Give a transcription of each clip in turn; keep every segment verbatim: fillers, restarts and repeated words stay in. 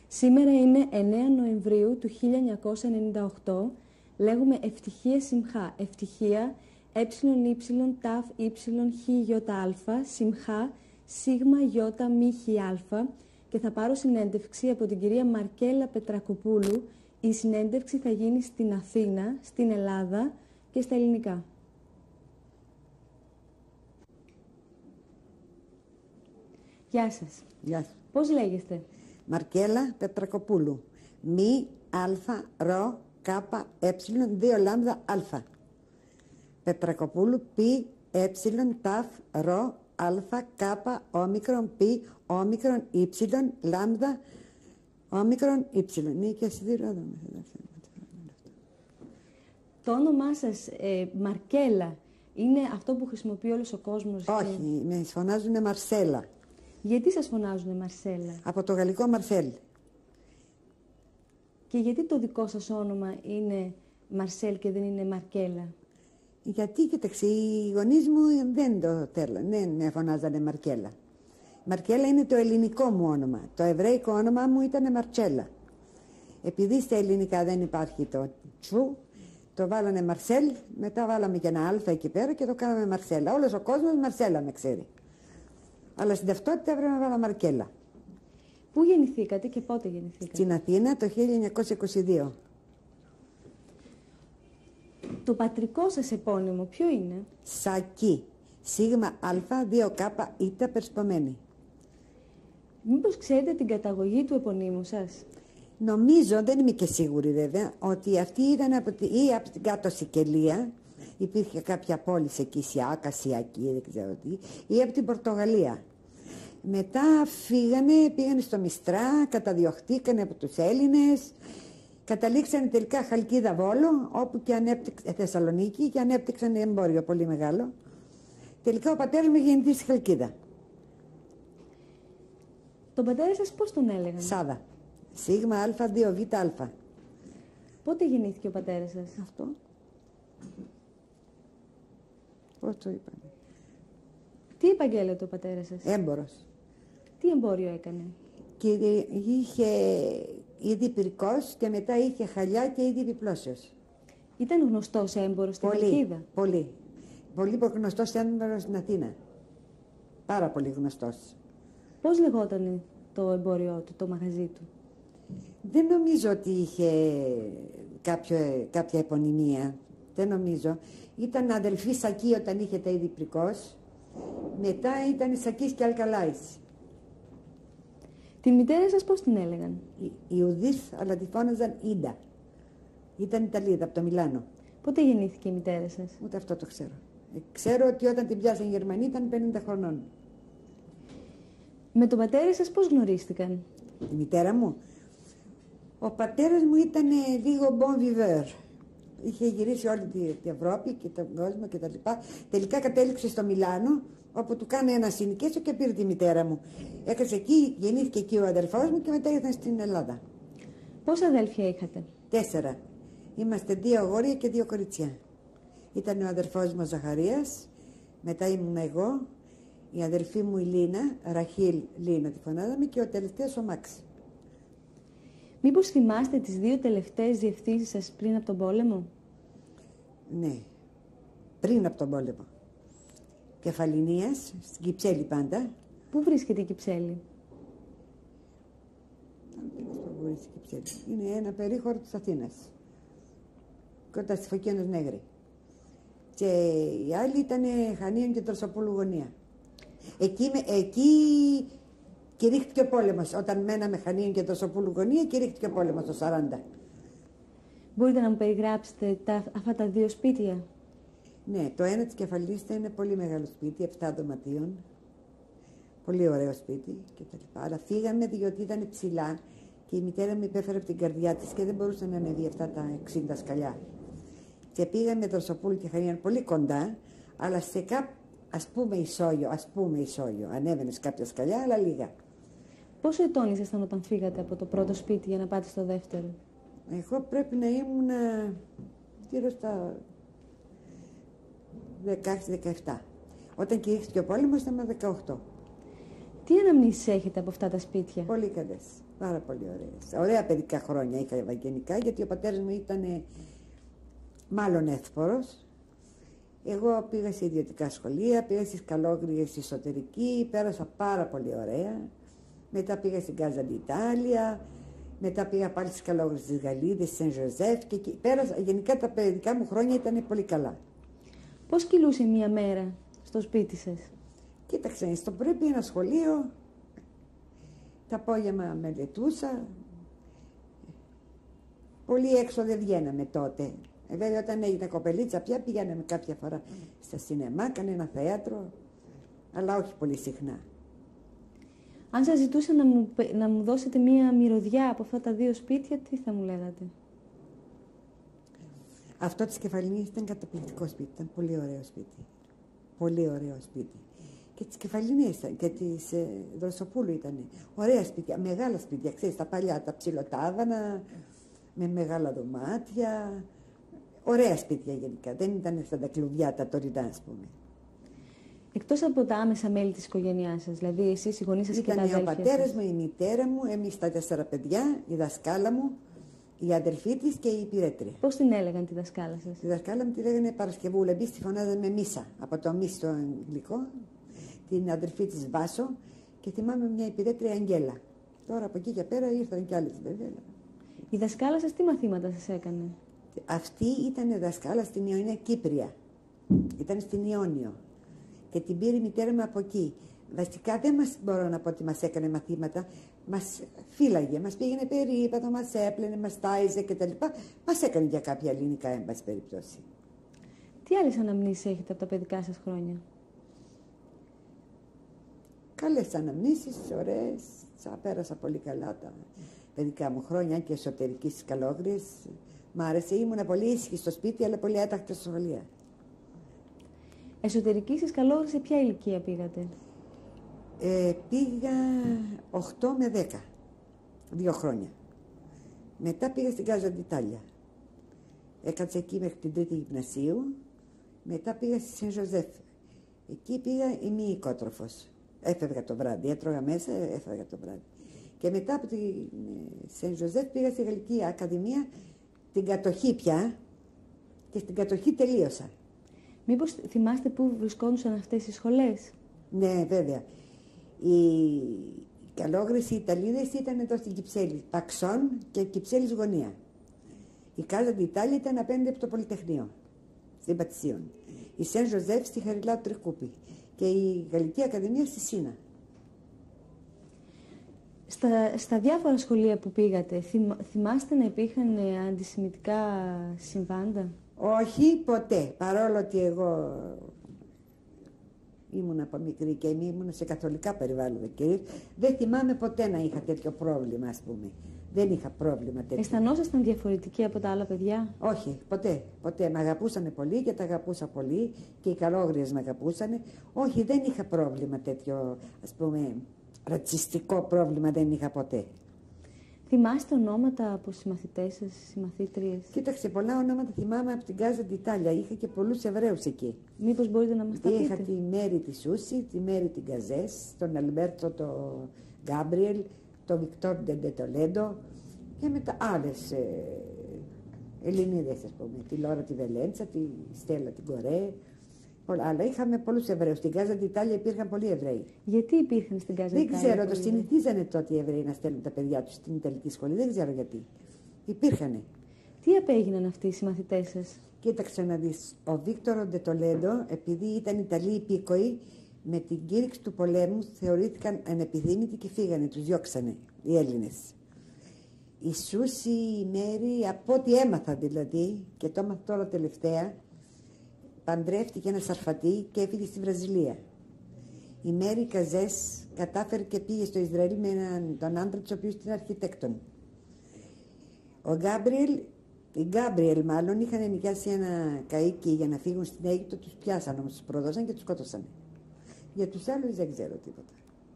Σήμερα είναι εννέα Νοεμβρίου του χίλια εννιακόσια ενενήντα οκτώ. Λέγουμε ευτυχία Σιμχά. Ευτυχία ε, ύ, ταφ, ύ, χ, ι, α, Σιμχά, σίγμα, ι, μη, χ, α. Και θα πάρω συνέντευξη από την κυρία Μαρκέλα Πετρακοπούλου. Η συνέντευξη θα γίνει στην Αθήνα, στην Ελλάδα και στα ελληνικά. Γεια σας. Γεια σας. Πώς λέγεστε? Μαρκέλα Πετρακοπούλου. Μη, α, ρο, κάπα, ε, δύο λάμδα, α. Πετρακοπούλου, πι, ε, ταφ, ρο, α, κάπα, όμικρον, πι, όμικρον, ύψιλον, λάμδα, όμικρον, ύψιλον. Είναι και ασυδηρόδομα. Το όνομά σας, ε, Μαρκέλα, είναι αυτό που χρησιμοποιεί όλος ο κόσμος? Όχι, και... με φωνάζουνε Μαρσέλα. Γιατί σας φωνάζουνε Μαρσέλα? Από το γαλλικό Μαρσέλ. Και γιατί το δικό σας όνομα είναι Μαρσέλ και δεν είναι Μαρκέλα? Γιατί, κοίταξε, οι γονείς μου δεν το θέλουν, δεν με φωνάζανε Μαρκέλα. Μαρκέλα είναι το ελληνικό μου όνομα. Το εβραϊκό όνομα μου ήταν Μαρτσέλα. Επειδή στα ελληνικά δεν υπάρχει το τσου, το βάλανε Μαρσέλ, μετά βάλαμε και ένα αλφα εκεί πέρα και το κάναμε Μαρσέλα. Όλος ο κόσμος Μαρσέλα με ξέρει. Αλλά στην ταυτότητα έπρεπε να βάλω Μαρκέλα. Πού γεννηθήκατε και πότε γεννηθήκατε? Στην Αθήνα το χίλια εννιακόσια είκοσι δύο. Το πατρικό σας επώνυμο ποιο είναι? Σακί. Σίγμα α, δύο κάπα, ήτα περσπομένη. Μήπως ξέρετε την καταγωγή του επωνύμου σας? Νομίζω, δεν είμαι και σίγουρη βέβαια, ότι αυτή ήταν από τη, ή από την κάτω Σικελία, υπήρχε κάποια πόλη εκεί, Σιάκα, Σιακή, δεν ξέρω τι, ή από την Πορτογαλία. Μετά φύγανε, πήγανε στο Μιστρά, καταδιωχτήκανε από τους Έλληνες, καταλήξανε τελικά Χαλκίδα Βόλο, όπου και ανέπτυξαν, Θεσσαλονίκη, και ανέπτυξαν εμπόριο πολύ μεγάλο. Τελικά ο πατέρας μου γεννηθεί στη Χαλκίδα. Τον πατέρα σας πώς τον έλεγαν? Σάδα. Σίγμα α, δύο β α. Πότε γεννήθηκε ο πατέρας σας? Αυτό. Πώς το είπανε? Τι επαγγέλλεται ο πατέρας σας? Έμπορος. Τι εμπόριο έκανε? Και είχε ήδη πυρικός και μετά είχε χαλιά και ήδη επιπλώσεως. Ήταν γνωστός έμπορος στην Χαλκίδα? Πολύ. Πολύ γνωστός έμπορος στην Αθήνα. Πάρα πολύ γνωστός. Πώς λεγόταν το εμπόριό του, το μαγαζί του? Δεν νομίζω ότι είχε κάποιο, κάποια επωνυμία. Δεν νομίζω. Ήταν αδελφή Σακή όταν είχε τα είδη πρικός. Μετά ήταν Σακής και Αλκαλάης. Την μητέρα σας πώς την έλεγαν? Η Ιουδίθ, αλλά τη φώναζαν Ίντα. Ήταν Ιταλίδα από το Μιλάνο. Πότε γεννήθηκε η μητέρα σας? Ούτε αυτό το ξέρω. Ε, ξέρω ότι όταν την πιάσαν οι Γερμανοί ήταν πενήντα χρονών. Με τον πατέρα σας πώς γνωρίστηκαν? Η μητέρα μου. Ο πατέρας μου ήταν λίγο bon viveur. Είχε γυρίσει όλη την Ευρώπη και τον κόσμο και τα λοιπά. Τελικά κατέληξε στο Μιλάνο, όπου του κάνει ένα συνοικέσιο και πήρε τη μητέρα μου. Έκασε εκεί, γεννήθηκε εκεί ο αδερφός μου και μετά ήρθαν στην Ελλάδα. Πόσα αδέλφια είχατε? Τέσσερα. Είμαστε δύο αγόρια και δύο κοριτσιά. Ήταν ο αδερφός μου ο Ζαχαρίας, μετά ήμουν εγώ, η αδερφή μου η Λίνα, Ραχίλ Λίνα τη φωνάζαμε, και ο τελευταίος ο Μάξ. Μήπως θυμάστε τις δύο τελευταίες διευθύνσεις σας πριν από τον πόλεμο? Ναι, πριν από τον πόλεμο. Κεφαλινίας, στην Κυψέλη πάντα. Πού βρίσκεται η Κυψέλη? Είναι ένα περίχωρο της Αθήνας, κοντά στη Φωκίωνος Νέγρη. Και η άλλη ήταν Χανίων και Τροσοπούλου γωνία. Εκεί, εκεί κηρύχθηκε ο πόλεμος. Όταν μέναμε Χανίων και Τροσοπούλου γωνία, κηρύχθηκε ο πόλεμος το σαράντα. Μπορείτε να μου περιγράψετε τα, αυτά τα δύο σπίτια? Ναι, το ένα της Κεφαλής είναι πολύ μεγάλο σπίτι, επτά δωματίων. Πολύ ωραίο σπίτι κτλ. Αλλά φύγαμε διότι ήταν ψηλά και η μητέρα μου υπέφερε από την καρδιά της και δεν μπορούσε να ανεβεί αυτά τα εξήντα σκαλιά. Και πήγαμε Τροσοπούλου και Χανίων πολύ κοντά, αλλά σε κάπου, ας πούμε ισόγειο, ας πούμε ισόγειο. Ανέβαινες κάποια σκαλιά, αλλά λίγα. Πόσο ετών ήσασταν όταν φύγατε από το πρώτο σπίτι για να πάτε στο δεύτερο? Εγώ πρέπει να ήμουν γύρω στα δεκαέξι δεκαεπτά. Όταν κηρύχθηκε ο πόλεμος ήμουν δεκαοκτώ. Τι αναμνήσεις έχετε από αυτά τα σπίτια? Πολύ καλές, πάρα πολύ ωραίες. Ωραία παιδικά χρόνια είχα ευαγγενικά, γιατί ο πατέρας μου ήταν μάλλον εύπορος. Εγώ πήγα σε ιδιωτικά σχολεία, πήγα στις Καλόγριες εσωτερική, πέρασα πάρα πολύ ωραία. Μετά πήγα στην Casa d'Italia, μετά πήγα πάλι στις Καλόγριες της Γαλλίδες, Σεν Ζωζέφ και εκεί. Πέρασα, γενικά τα παιδικά μου χρόνια ήταν πολύ καλά. Πώς κυλούσε μία μέρα στο σπίτι σας? Κοίταξε, στο πρωί πήγα ένα σχολείο, τα απόγευμα μελετούσα. Πολύ έξω δεν βγαίναμε τότε. Ε, βέβαια, όταν έγινα κοπελίτσα πια πηγαίναμε κάποια φορά στα σινεμά, κανένα θέατρο, αλλά όχι πολύ συχνά. Αν σας ζητούσα να μου, να μου δώσετε μία μυρωδιά από αυτά τα δύο σπίτια, τι θα μου λέγατε? Αυτό της Κεφαλίνης ήταν καταπληκτικό σπίτι, ήταν πολύ ωραίο σπίτι. Πολύ ωραίο σπίτι. Και της Κεφαλίνης και της ε, Δροσοπούλου ήταν ωραία σπίτια, μεγάλα σπίτια, ξέρεις, τα παλιά, τα ψιλοτάβανα, με μεγάλα δωμάτια. Ωραία σπίτια γενικά, δεν ήταν σαν τα κλουβιά τα τωρινά, ας πούμε. Εκτός από τα άμεσα μέλη της οικογένειάς σας, δηλαδή εσείς, οι γονείς σας και τα αδέλφια σας. Ήταν ο πατέρας μου, η μητέρα μου, εμείς τα τέσσερα παιδιά, η δασκάλα μου, η αδελφή της και η υπηρέτρια. Πώς την έλεγαν τη δασκάλα σας? Τη δασκάλα μου τη λέγανε Παρασκευούλα, εμείς τη φωνάζαμε Μίσα, από το μη στο αγγλικό, την αδελφή της Βάσο και θυμάμαι μια υπηρέτρια Αγγέλα. Τώρα από εκεί και πέρα ήρθαν κι άλλες βέβαια. Η δασκάλα σας τι μαθήματα σας έκανε? Αυτή ήταν δασκάλα στην Ιωνία Κύπρια. Ήταν στην Ιόνιο. Και την πήρε η μητέρα μου από εκεί. Βασικά δεν μας μπορώ να πω ότι μας έκανε μαθήματα. Μας φύλαγε, μας πήγαινε περίπατο, μας έπλαινε, μας τάιζε κτλ. Μας έκανε για κάποια ελληνικά, εν πάση περιπτώσει. Τι άλλες αναμνήσεις έχετε από τα παιδικά σας χρόνια? Καλές αναμνήσεις, ωραίες. Πέρασα πολύ καλά τα παιδικά μου χρόνια και εσωτερική στις Καλόγριες. Μ' άρεσε, ήμουνα πολύ ήσυχη στο σπίτι, αλλά πολύ άτακτη στα σχολεία. Εσωτερική στις Καλόγριες, σε ποια ηλικία πήγατε? Ε, πήγα οκτώ με δέκα, δύο χρόνια. Μετά πήγα στην Casa d'Italia. Έκατσα εκεί μέχρι την τρίτη γυμνασίου. Μετά πήγα στη Σεν Ζωζέφ. Εκεί πήγα ημιοικότροφος. Έφευγα το βράδυ, έτρωγα μέσα, έφευγα το βράδυ. Και μετά από τη Σεν Ζωζέφ πήγα στη Γαλλική Ακαδημία, την κατοχή πια, και στην κατοχή τελείωσα. Μήπως θυμάστε πού βρισκόντουσαν αυτές οι σχολές? Ναι, βέβαια. Οι Καλόγριες, οι Ιταλίδες ήταν εδώ στην Κυψέλη, Παξόν και Κυψέλης Γωνία. Η Casa d'Italia ήταν απέναντι από το Πολυτεχνείο, στην Πατησίων. Η Σεν Ζωζέφ στη Χαριλάου Τρικούπη και η Γαλλική Ακαδημία στη Σίνα. Στα, στα διάφορα σχολεία που πήγατε, θυμ, θυμάστε να υπήρχαν αντισημιτικά συμβάντα? Όχι, ποτέ. Παρόλο ότι εγώ ήμουν από μικρή και ήμουν σε καθολικά περιβάλλοντα κυρίως, δεν θυμάμαι ποτέ να είχα τέτοιο πρόβλημα, ας πούμε. Δεν είχα πρόβλημα τέτοιο. Αισθανόσασταν διαφορετικοί από τα άλλα παιδιά? Όχι, ποτέ. Ποτέ. Με αγαπούσανε πολύ και τα αγαπούσα πολύ και οι Καλόγριες με αγαπούσανε. Όχι, δεν είχα πρόβλημα τέτοιο, ας πούμε, ρατσιστικό πρόβλημα δεν είχα ποτέ. Θυμάστε ονόματα από συμμαθητές σας, συμμαθήτριες? Κοίταξε, πολλά ονόματα θυμάμαι από την Casa d'Italia. Είχα και πολλούς Εβραίους εκεί. Μήπως μπορείτε να μας τα πείτε? Είχα τη Μέρη τη Σούση, τη Μέρη την Καζές, τον Αλμπέρτο το Γκάμπριελ, τον Βικτόρ Ντεντετολέντο και μετά άλλες ε, Ελληνίδες, ας πούμε. Τη Λόρα τη Βελέντσα, τη Στέλλα την Κορέ. Αλλά είχαμε πολλούς Εβραίους. Στην Casa d'Italia υπήρχαν πολλοί Εβραίοι. Γιατί υπήρχαν στην Casa d'Italia? Δεν ξέρω, το συνηθίζανε τότε οι Εβραίοι να στέλνουν τα παιδιά τους στην Ιταλική σχολή. Δεν ξέρω γιατί. Υπήρχανε. Τι απέγιναν αυτοί οι συμμαθητές σας? Κοίταξε να δεις. Ο Βίκτορο Ντετολέντο, επειδή ήταν Ιταλοί υπήκοοι, με την κήρυξη του πολέμου θεωρήθηκαν ανεπιθύμητοι και φύγανε, τους διώξανε οι Έλληνες. Η Σούση, η Μέρη, από ό,τι έμαθα δηλαδή, και το έμαθα τώρα τελευταία, παντρεύτηκε ένα Σαρφατή και έφυγε στη Βραζιλία. Η Μέρη Καζές κατάφερε και πήγε στο Ισραήλ με έναν, τον άντρα της, ο οποίος ήταν αρχιτέκτον. Ο Γκάμπριελ, οι Γκάμπριελ μάλλον, είχαν νοικιάσει ένα καΐκι για να φύγουν στην Αίγυπτο, τους πιάσαν όμως, τους προδώσαν και τους σκότωσαν. Για τους άλλους δεν ξέρω τίποτα.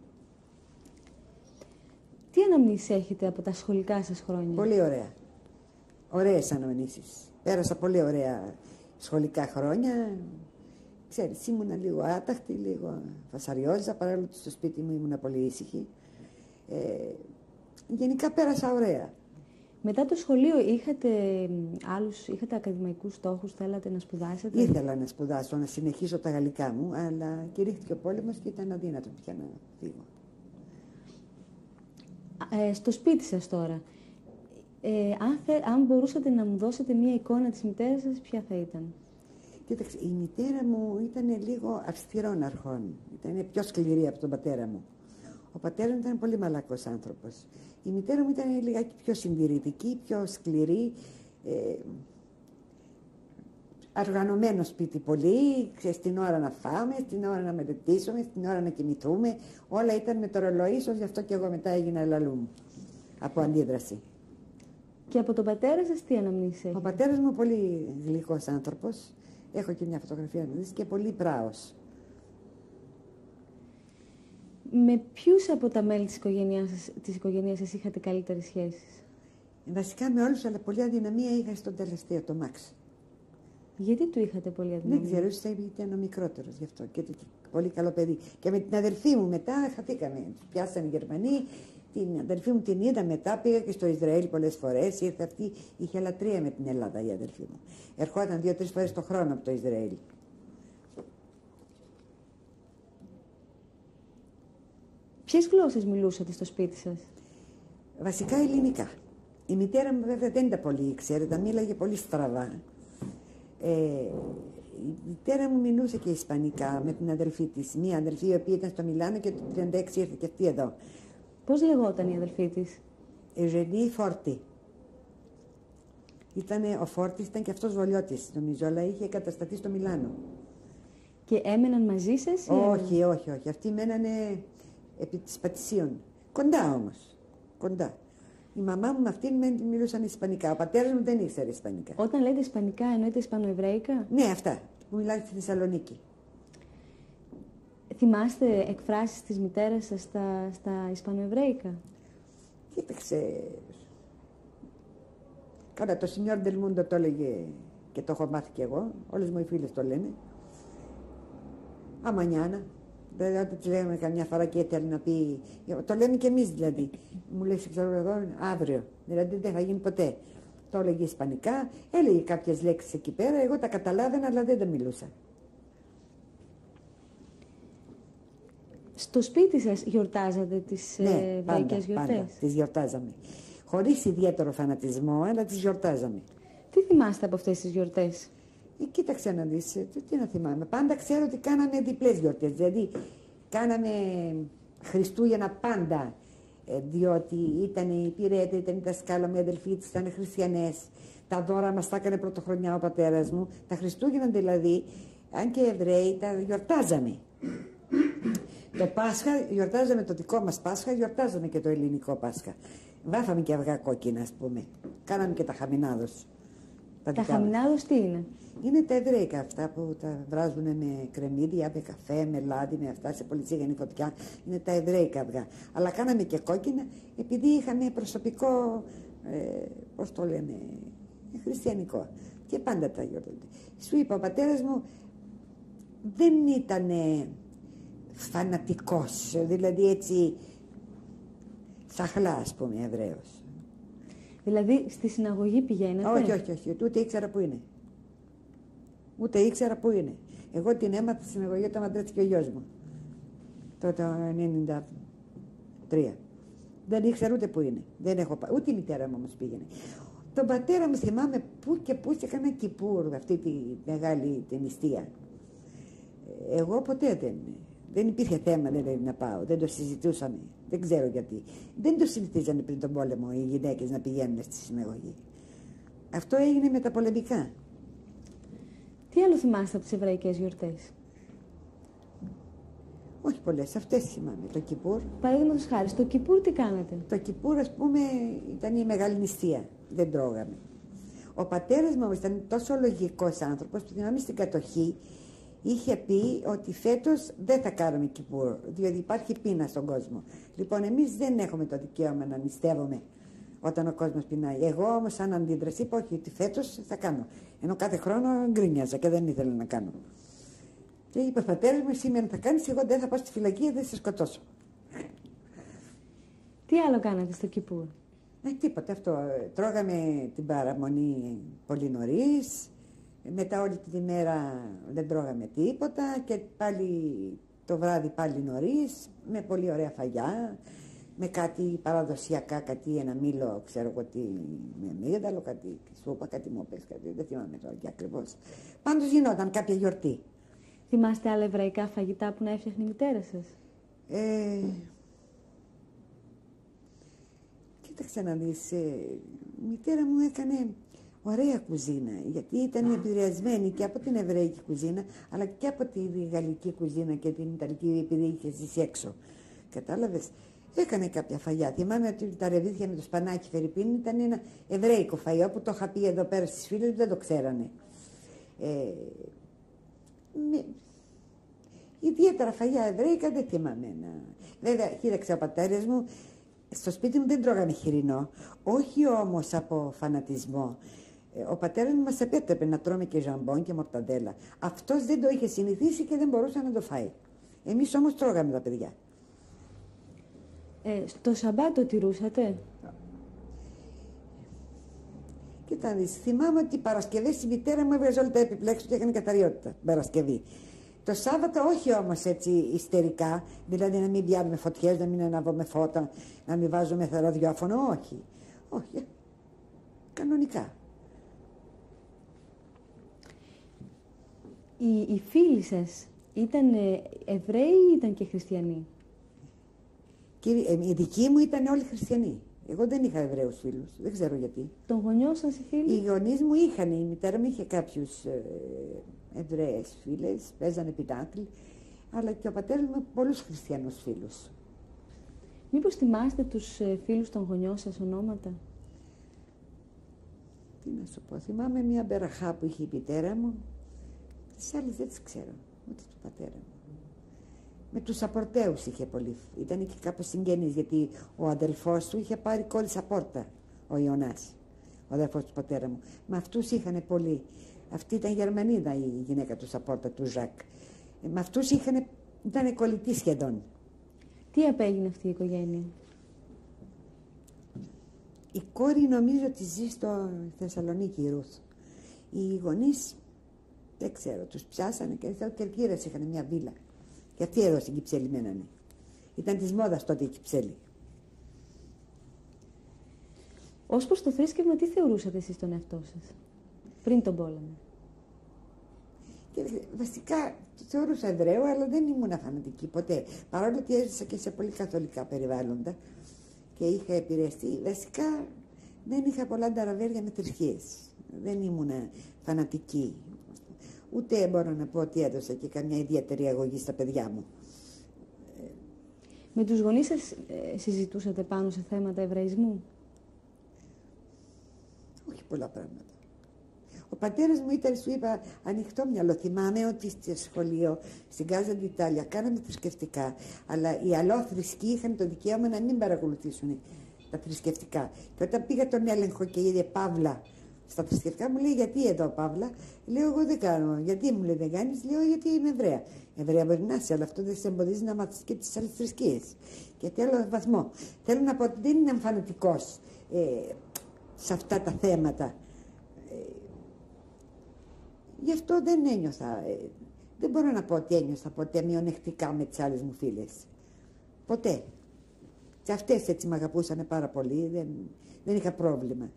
Τι αναμνήσεις έχετε από τα σχολικά σας χρόνια? Πολύ ωραία. Ωραίες αναμνήσεις. Πέρασα πολύ ωραία σχολικά χρόνια. ξέρεις, ήμουνα λίγο άταχτη, λίγο φασαριόζα, παρόλο που στο σπίτι μου ήμουνα πολύ ήσυχη. Ε, γενικά πέρασα ωραία. Μετά το σχολείο είχατε άλλους, είχατε ακαδημαϊκούς στόχους, θέλατε να σπουδάσετε? Ήθελα να σπουδάσω, να συνεχίσω τα γαλλικά μου, αλλά κηρύχθηκε ο πόλεμος και ήταν αδύνατο πια να φύγω. Ε, στο σπίτι σας τώρα, ε, αν, θε, αν μπορούσατε να μου δώσετε μία εικόνα της μητέρας σας, ποια θα ήταν? Κοίταξε, η μητέρα μου ήταν λίγο αυστηρών αρχών. Ήταν πιο σκληρή από τον πατέρα μου. Ο πατέρας μου ήταν πολύ μαλακός άνθρωπος. Η μητέρα μου ήταν λιγάκι πιο συντηρητική, πιο σκληρή. Ε, οργανωμένο σπίτι πολύ, στην ώρα να φάμε, στην ώρα να μελετήσουμε, στην ώρα να κοιμηθούμε. Όλα ήταν με το ρολόι, ίσως γι' αυτό και εγώ μετά έγινα λαλού μου, από αντίδραση. Και από τον πατέρα σας τι αναμνήσεις έχετε? Ο πατέρας μου πολύ γλυκός άνθρωπος. Έχω και μια φωτογραφία να δεις και πολύ πράος. Με ποιους από τα μέλη της οικογένειάς σας, της οικογένειας σας είχατε καλύτερες σχέσεις? Βασικά με όλους, αλλά πολύ αδυναμία είχα στον τελευταίο, το Μάξ. Γιατί του είχατε πολύ αδυναμία? Δεν ξέρω, ίσως ήταν ο μικρότερος γι' αυτό και πολύ καλό παιδί. Και με την αδερφή μου μετά χαθήκαμε. Πιάσανε οι Γερμανοί. Την αδερφή μου την είδα μετά, πήγα και στο Ισραήλ πολλές φορές. Ήρθε αυτή, είχε λατρεία με την Ελλάδα η αδερφή μου. Ερχόταν δύο-τρεις φορές το χρόνο από το Ισραήλ. Ποιες γλώσσες μιλούσατε στο σπίτι σας? Βασικά ελληνικά. Η μητέρα μου βέβαια δεν τα πολύ ήξερε, τα μίλαγε πολύ στραβά. Ε, η μητέρα μου μιλούσε και ισπανικά με την αδερφή της. Μία αδερφή η οποία ήταν στο Μιλάνο και το τριάντα έξι ήρθε και αυτή εδώ. Πώς λεγόταν η αδερφή της? Ευγενή Φόρτη. Ήτανε, ο Φόρτης ήταν και αυτός βολιώτης νομίζω, αλλά είχε κατασταθεί στο Μιλάνο. Και έμεναν μαζί σας? Όχι, όχι, όχι. Αυτοί μένανε επί της Πατησίων. Κοντά όμως. Κοντά. Η μαμά μου με αυτήν μιλούσαν ισπανικά. Ο πατέρας μου δεν ήξερε ισπανικά. Όταν λέτε ισπανικά εννοείτε ισπανοεβραϊκά? Ναι, αυτά που μιλάτε στη Θεσσαλονίκη. Θυμάστε εκφράσεις της μητέρας σας στα, στα ισπανοεβραϊκά? Κοίταξε. Καλά, το Σινιόρ Ντελμούντο το έλεγε και το έχω μάθει κι εγώ. Όλες μου οι φίλες το λένε. Αμανιάνα. Δηλαδή, όταν τη λέγαμε καμιά φορά και ήθελε να πει. Το λέμε κι εμείς δηλαδή. Μου λέει, ξέρω εγώ, αύριο. Δηλαδή δεν θα γίνει ποτέ. Το έλεγε ισπανικά, έλεγε κάποιες λέξεις εκεί πέρα. Εγώ τα καταλάβαινα, αλλά δεν τα μιλούσα. Στο σπίτι σας γιορτάζατε τις ναι, εβραϊκές γιορτές? Πάντα, τις γιορτάζαμε. Χωρίς ιδιαίτερο φανατισμό, αλλά τις γιορτάζαμε. Τι θυμάστε από αυτές τις γιορτές? Ε, κοίταξε να δεις, τι, τι να θυμάμαι. Πάντα ξέρω ότι κάναμε διπλές γιορτές. Δηλαδή, κάναμε Χριστούγεννα πάντα. Ε, διότι ήταν η Πυρέτα, ήταν η δασκάλα μου, οι αδελφοί της ήταν χριστιανές. Τα δώρα μας τα έκανε πρωτοχρονιά ο πατέρας μου. Τα Χριστούγεννα δηλαδή, αν και Εβραίοι, τα γιορτάζαμε. Το Πάσχα, γιορτάζαμε το δικό μας Πάσχα, γιορτάζαμε και το ελληνικό Πάσχα. Βάφαμε και αυγά κόκκινα, ας πούμε. Κάναμε και τα χαμινάδος. Τα, τα χαμινάδος τι είναι? Είναι τα εβραϊκά αυτά που τα βράζουν με κρεμμύδια, με καφέ, με λάδι, με αυτά σε πολυτσίγανη φωτιά. Είναι τα εβραϊκά αυγά. Αλλά κάναμε και κόκκινα επειδή είχαμε προσωπικό, ε, πώς το λένε, χριστιανικό. Και πάντα τα γιορτάζαμε. Σου είπα, ο πατέρας μου δεν ήταν φανατικός, δηλαδή έτσι σαχλά, ας πούμε, Εβραίος. Δηλαδή στη συναγωγή πηγαίνετε? Όχι, όχι, όχι, ούτε ήξερα που είναι. Ούτε ήξερα που είναι. Εγώ την έμαθα στη συναγωγή όταν μαντρέθηκε ο γιος μου. Το ενενήντα τρία. Δεν ήξερα ούτε που είναι. Δεν έχω πάει. Ούτε η μητέρα μου όμως πήγαινε. Τον πατέρα μου θυμάμαι που και που σε κάνα Κιπούρ, αυτή τη μεγάλη την νηστεία. Εγώ ποτέ δεν. Δεν υπήρχε θέμα δηλαδή, να πάω. Δεν το συζητούσαμε. Δεν ξέρω γιατί. Δεν το συνηθίζανε πριν τον πόλεμο οι γυναίκες να πηγαίνουν στη συναγωγή. Αυτό έγινε με τα πολεμικά. Τι άλλο θυμάστε από τις εβραϊκές γιορτές? Όχι πολλές, αυτές θυμάμαι. Το Κιπούρ. Παραδείγματος χάρη, στο Κιπούρ τι κάνατε? Το Κιπούρ, ας πούμε, ήταν η μεγάλη νηστεία. Δεν τρώγαμε. Ο πατέρας μου ήταν τόσο λογικός άνθρωπος που θυμάμαι στην κατοχή είχε πει ότι φέτος δεν θα κάνουμε Κιπούρ, διότι υπάρχει πείνα στον κόσμο. Λοιπόν, εμείς δεν έχουμε το δικαίωμα να νηστεύουμε όταν ο κόσμος πεινάει. Εγώ όμως, σαν αντίδραση, είπα όχι, ότι φέτος θα κάνω. Ενώ κάθε χρόνο γκρίνιαζα και δεν ήθελα να κάνω. Και είπε ο πατέρας μου, σήμερα θα κάνεις, εγώ δεν θα πάω στη φυλακή, δεν θα σε σκοτώσω. Τι άλλο κάνατε στο Κιπούρ? Ε, τίποτα αυτό. Τρώγαμε την παραμονή πολύ νωρίς. Μετά όλη την ημέρα δεν τρώγαμε τίποτα. Και πάλι το βράδυ πάλι νωρίς. Με πολύ ωραία φαγιά. Με κάτι παραδοσιακά, κάτι ένα μήλο, ξέρω εγώ τι, με μύγδαλο, κάτι σούπα, κάτι μόπες, κάτι, δεν θυμάμαι τώρα και ακριβώς. Πάντως γινόταν κάποια γιορτή. Θυμάστε άλλα εβραϊκά φαγητά που να έφτιαχνε η μητέρα σας? Ε, κοίταξε να δεις, ε, η μητέρα μου έκανε ωραία κουζίνα, γιατί ήταν επηρεασμένη και από την εβραϊκή κουζίνα, αλλά και από τη γαλλική κουζίνα και την ιταλική, επειδή είχε ζήσει έξω. Κατάλαβες? Έκανε κάποια φαγιά. Θυμάμαι ότι τα ρεβίθια με το σπανάκι φερρυπίν ήταν ένα εβραϊκό φαγητό που το είχα πει εδώ πέρα στις φίλες μου, δεν το ξέρανε. Ε, με, ιδιαίτερα φαγιά εβραϊκά δεν θυμάμαι. Να... Βέβαια, κοίταξε ο πατέρας μου, στο σπίτι μου δεν τρώγαμε χοιρινό, όχι όμως από φανατισμό. Ο πατέρας μου μας επέτρεπε να τρώμε και ζαμπόν και μορταντέλα. Αυτός δεν το είχε συνηθίσει και δεν μπορούσε να το φάει. Εμείς όμως τρώγαμε τα παιδιά. Ε, στο Σαμπάτο τηρούσατε? Κοίτα, θυμάμαι ότι οι Παρασκευές η μητέρα μου έβγαζε όλα τα επιπλέξου και έκανε καθαριότητα Παρασκευή. Το Σάββατο όχι όμως έτσι ιστερικά, δηλαδή να μην πιάνουμε φωτιές, να μην αναβούμε φώτα, να μην βάζουμε ραδιόφωνο, όχι. Όχι, κανονικά. Οι, οι φίλοι σας ήταν Εβραίοι ή ήταν και χριστιανοί? Κύριε, ε, οι δικοί μου ήταν όλοι χριστιανοί. Εγώ δεν είχα Εβραίους φίλους, δεν ξέρω γιατί. Τον γονιό σας οι φίλοι? Οι γονείς μου είχαν, η μητέρα μου είχε κάποιους ε, Εβραίες φίλες, παίζανε πιτάκλι, αλλά και ο πατέρας μου πολλούς χριστιανούς φίλους. Μήπως θυμάστε τους ε, φίλους των γονιών σας ονόματα? Τι να σου πω, θυμάμαι μια μπεραχά που είχε η μητέρα μου, τις άλλες δεν τις ξέρω, ούτε του πατέρα μου. Με τους απορταίους είχε πολύ, ήταν και κάπως συγγενείς, γιατί ο αδελφός του είχε πάρει κόλλη Σαπόρτα, ο Ιωνάς, ο αδελφός του πατέρα μου. Με αυτούς είχαν πολύ. Αυτή ήταν Γερμανίδα η γυναίκα του Σαπόρτα, του Ζακ. Με αυτούς είχαν, ήταν κολλητοί σχεδόν. Τι απέγινε αυτή η οικογένεια? Η κόρη νομίζω ότι ζει στο Θεσσαλονίκη, η Ρούθ. Οι γονείς, δεν ξέρω, τους πιάσανε και στο Κερκύρας είχαν μια βίλα. Και αυτή εδώ στην Κυψέλη μένανε. Ήταν της μόδας τότε η Κυψέλη. Ως προς το θρήσκευμα, τι θεωρούσατε εσείς τον εαυτό σας πριν τον πόλεμο? Και βασικά το θεωρούσα Εβραίο, αλλά δεν ήμουν φανατική ποτέ. Παρόλο ότι έζησα και σε πολύ καθολικά περιβάλλοντα και είχα επηρεαστεί, βασικά δεν είχα πολλά ταραβέρια με θρησκείες. Δεν ήμουν φανατική. Ούτε μπορώ να πω ότι έδωσα και καμιά ιδιαίτερη αγωγή στα παιδιά μου. Με τους γονείς σας ε, συζητούσατε πάνω σε θέματα εβραϊσμού? Όχι πολλά πράγματα. Ο πατέρας μου ήταν, σου είπα, ανοιχτό μυαλό. Θυμάμαι ότι στο σχολείο, στην Casa d'Italia, κάναμε θρησκευτικά, αλλά οι αλλόθρησκοι είχαν το δικαίωμα να μην παρακολουθήσουν τα θρησκευτικά. Και όταν πήγα τον έλεγχο και είδε Παύλα στα θρησκευτικά, μου λέει: γιατί εδώ, Παύλα? Λέω: εγώ δεν κάνω. Γιατί μου λέει δεν κάνει? Λέω: γιατί είμαι Εβραία. Εβραία μπορεί να είσαι, αλλά αυτό δεν σε εμποδίζει να μάθει και τι άλλε θρησκείες. Και τέλο βαθμό. Θέλω να πω ότι δεν είναι φανατικό ε, σε αυτά τα θέματα. Ε, γι' αυτό δεν ένιωθα. Ε, δεν μπορώ να πω ότι ένιωθα ποτέ μειονεκτικά με τι άλλε μου φίλες. Ποτέ. Και αυτές έτσι με αγαπούσαν πάρα πολύ. Δεν, δεν είχα πρόβλημα.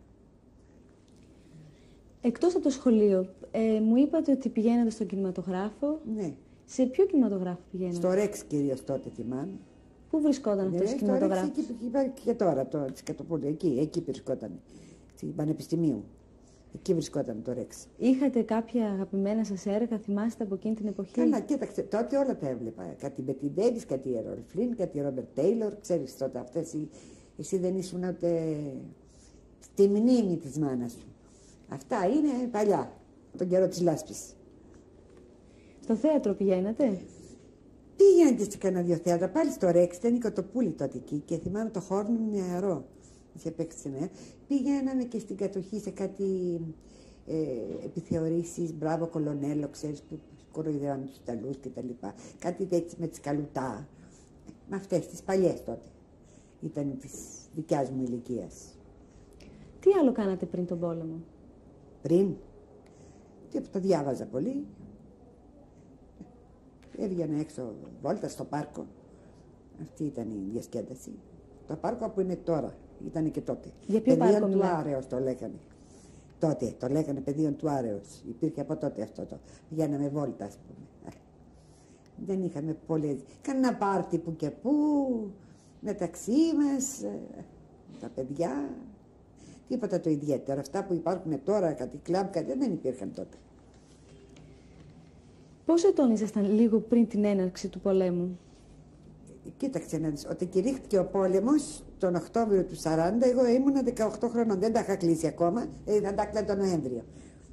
Εκτός από το σχολείο, ε, μου είπατε ότι πηγαίνατε στον κινηματογράφο. Ναι. Σε ποιο κινηματογράφο πηγαίνατε? Στο Ρεξ κυρίως τότε θυμάμαι. Πού βρισκόταν Ναι, αυτός ο στο κινηματογράφος? Ρεξ, εκεί υπάρχει και τώρα, το Σκατοπούλιο, εκεί, εκεί βρισκόταν. Στην Πανεπιστημίου. Εκεί βρισκόταν το Ρεξ. Είχατε κάποια αγαπημένα σας έργα, θυμάστε από εκείνη την εποχή? Καλά, κοίταξε, τότε όλα τα έβλεπα. Κάτι Μπέτι Ντέιβις, κάτι Ερόλ Φλίν, κάτι Ρόμπερτ Τέιλορ. Ξέρεις τότε αυτές οι... Εσύ δεν ήσουν ούτε στη μνήμη της μάνας σου. Αυτά είναι παλιά, τον καιρό της λάσπης. Στο θέατρο πηγαίνατε? Πήγαινε και σε κανένα δύο θέατρα, πάλι στο Ρεξ, ήταν η Κοτοπούλη τότε εκεί και θυμάμαι το χόρνο νεαρό. Είχε παίξει νέα. Πήγαιναμε και στην κατοχή σε κάτι ε, επιθεωρήσεις, μπράβο κολονέλο, ξέρεις, που κοροϊδεύαν τους Ιταλούς και τα λοιπά. Κάτι έτσι με τις καλουτά. Με αυτές τις παλιές τότε. Ήταν της δικιάς μου ηλικίας. Τι άλλο κάνατε πριν τον πόλεμο? Πριν, το διάβαζα πολύ. Έβγαινα έξω βόλτα στο πάρκο. Αυτή ήταν η διασκέδαση. Το πάρκο που είναι τώρα, ήταν και τότε. Για ποιο Πεδίων πάρκο του μιλάτε? Άρεως το λέγανε. Τότε το λέγανε Πεδίων του Άρεως. Υπήρχε από τότε αυτό το. Πηγαίναμε βόλτα, ας πούμε. Δεν είχαμε πολλές. Κανένα πάρτι που και που, μεταξύ μας, τα παιδιά. Τίποτα το ιδιαίτερο. Αυτά που υπάρχουν τώρα, κάτι κλαμπ, κάτι δεν υπήρχαν τότε. Πόσο ετών ήσασταν λίγο πριν την έναρξη του πολέμου? Κοίταξε να δεις, όταν κηρύχθηκε ο πόλεμος τον Οκτώβριο του σαράντα, εγώ ήμουνα δεκαοκτώ χρονών, δεν τα είχα κλείσει ακόμα, ε, θα τα κλείνω τον Νοέμβριο.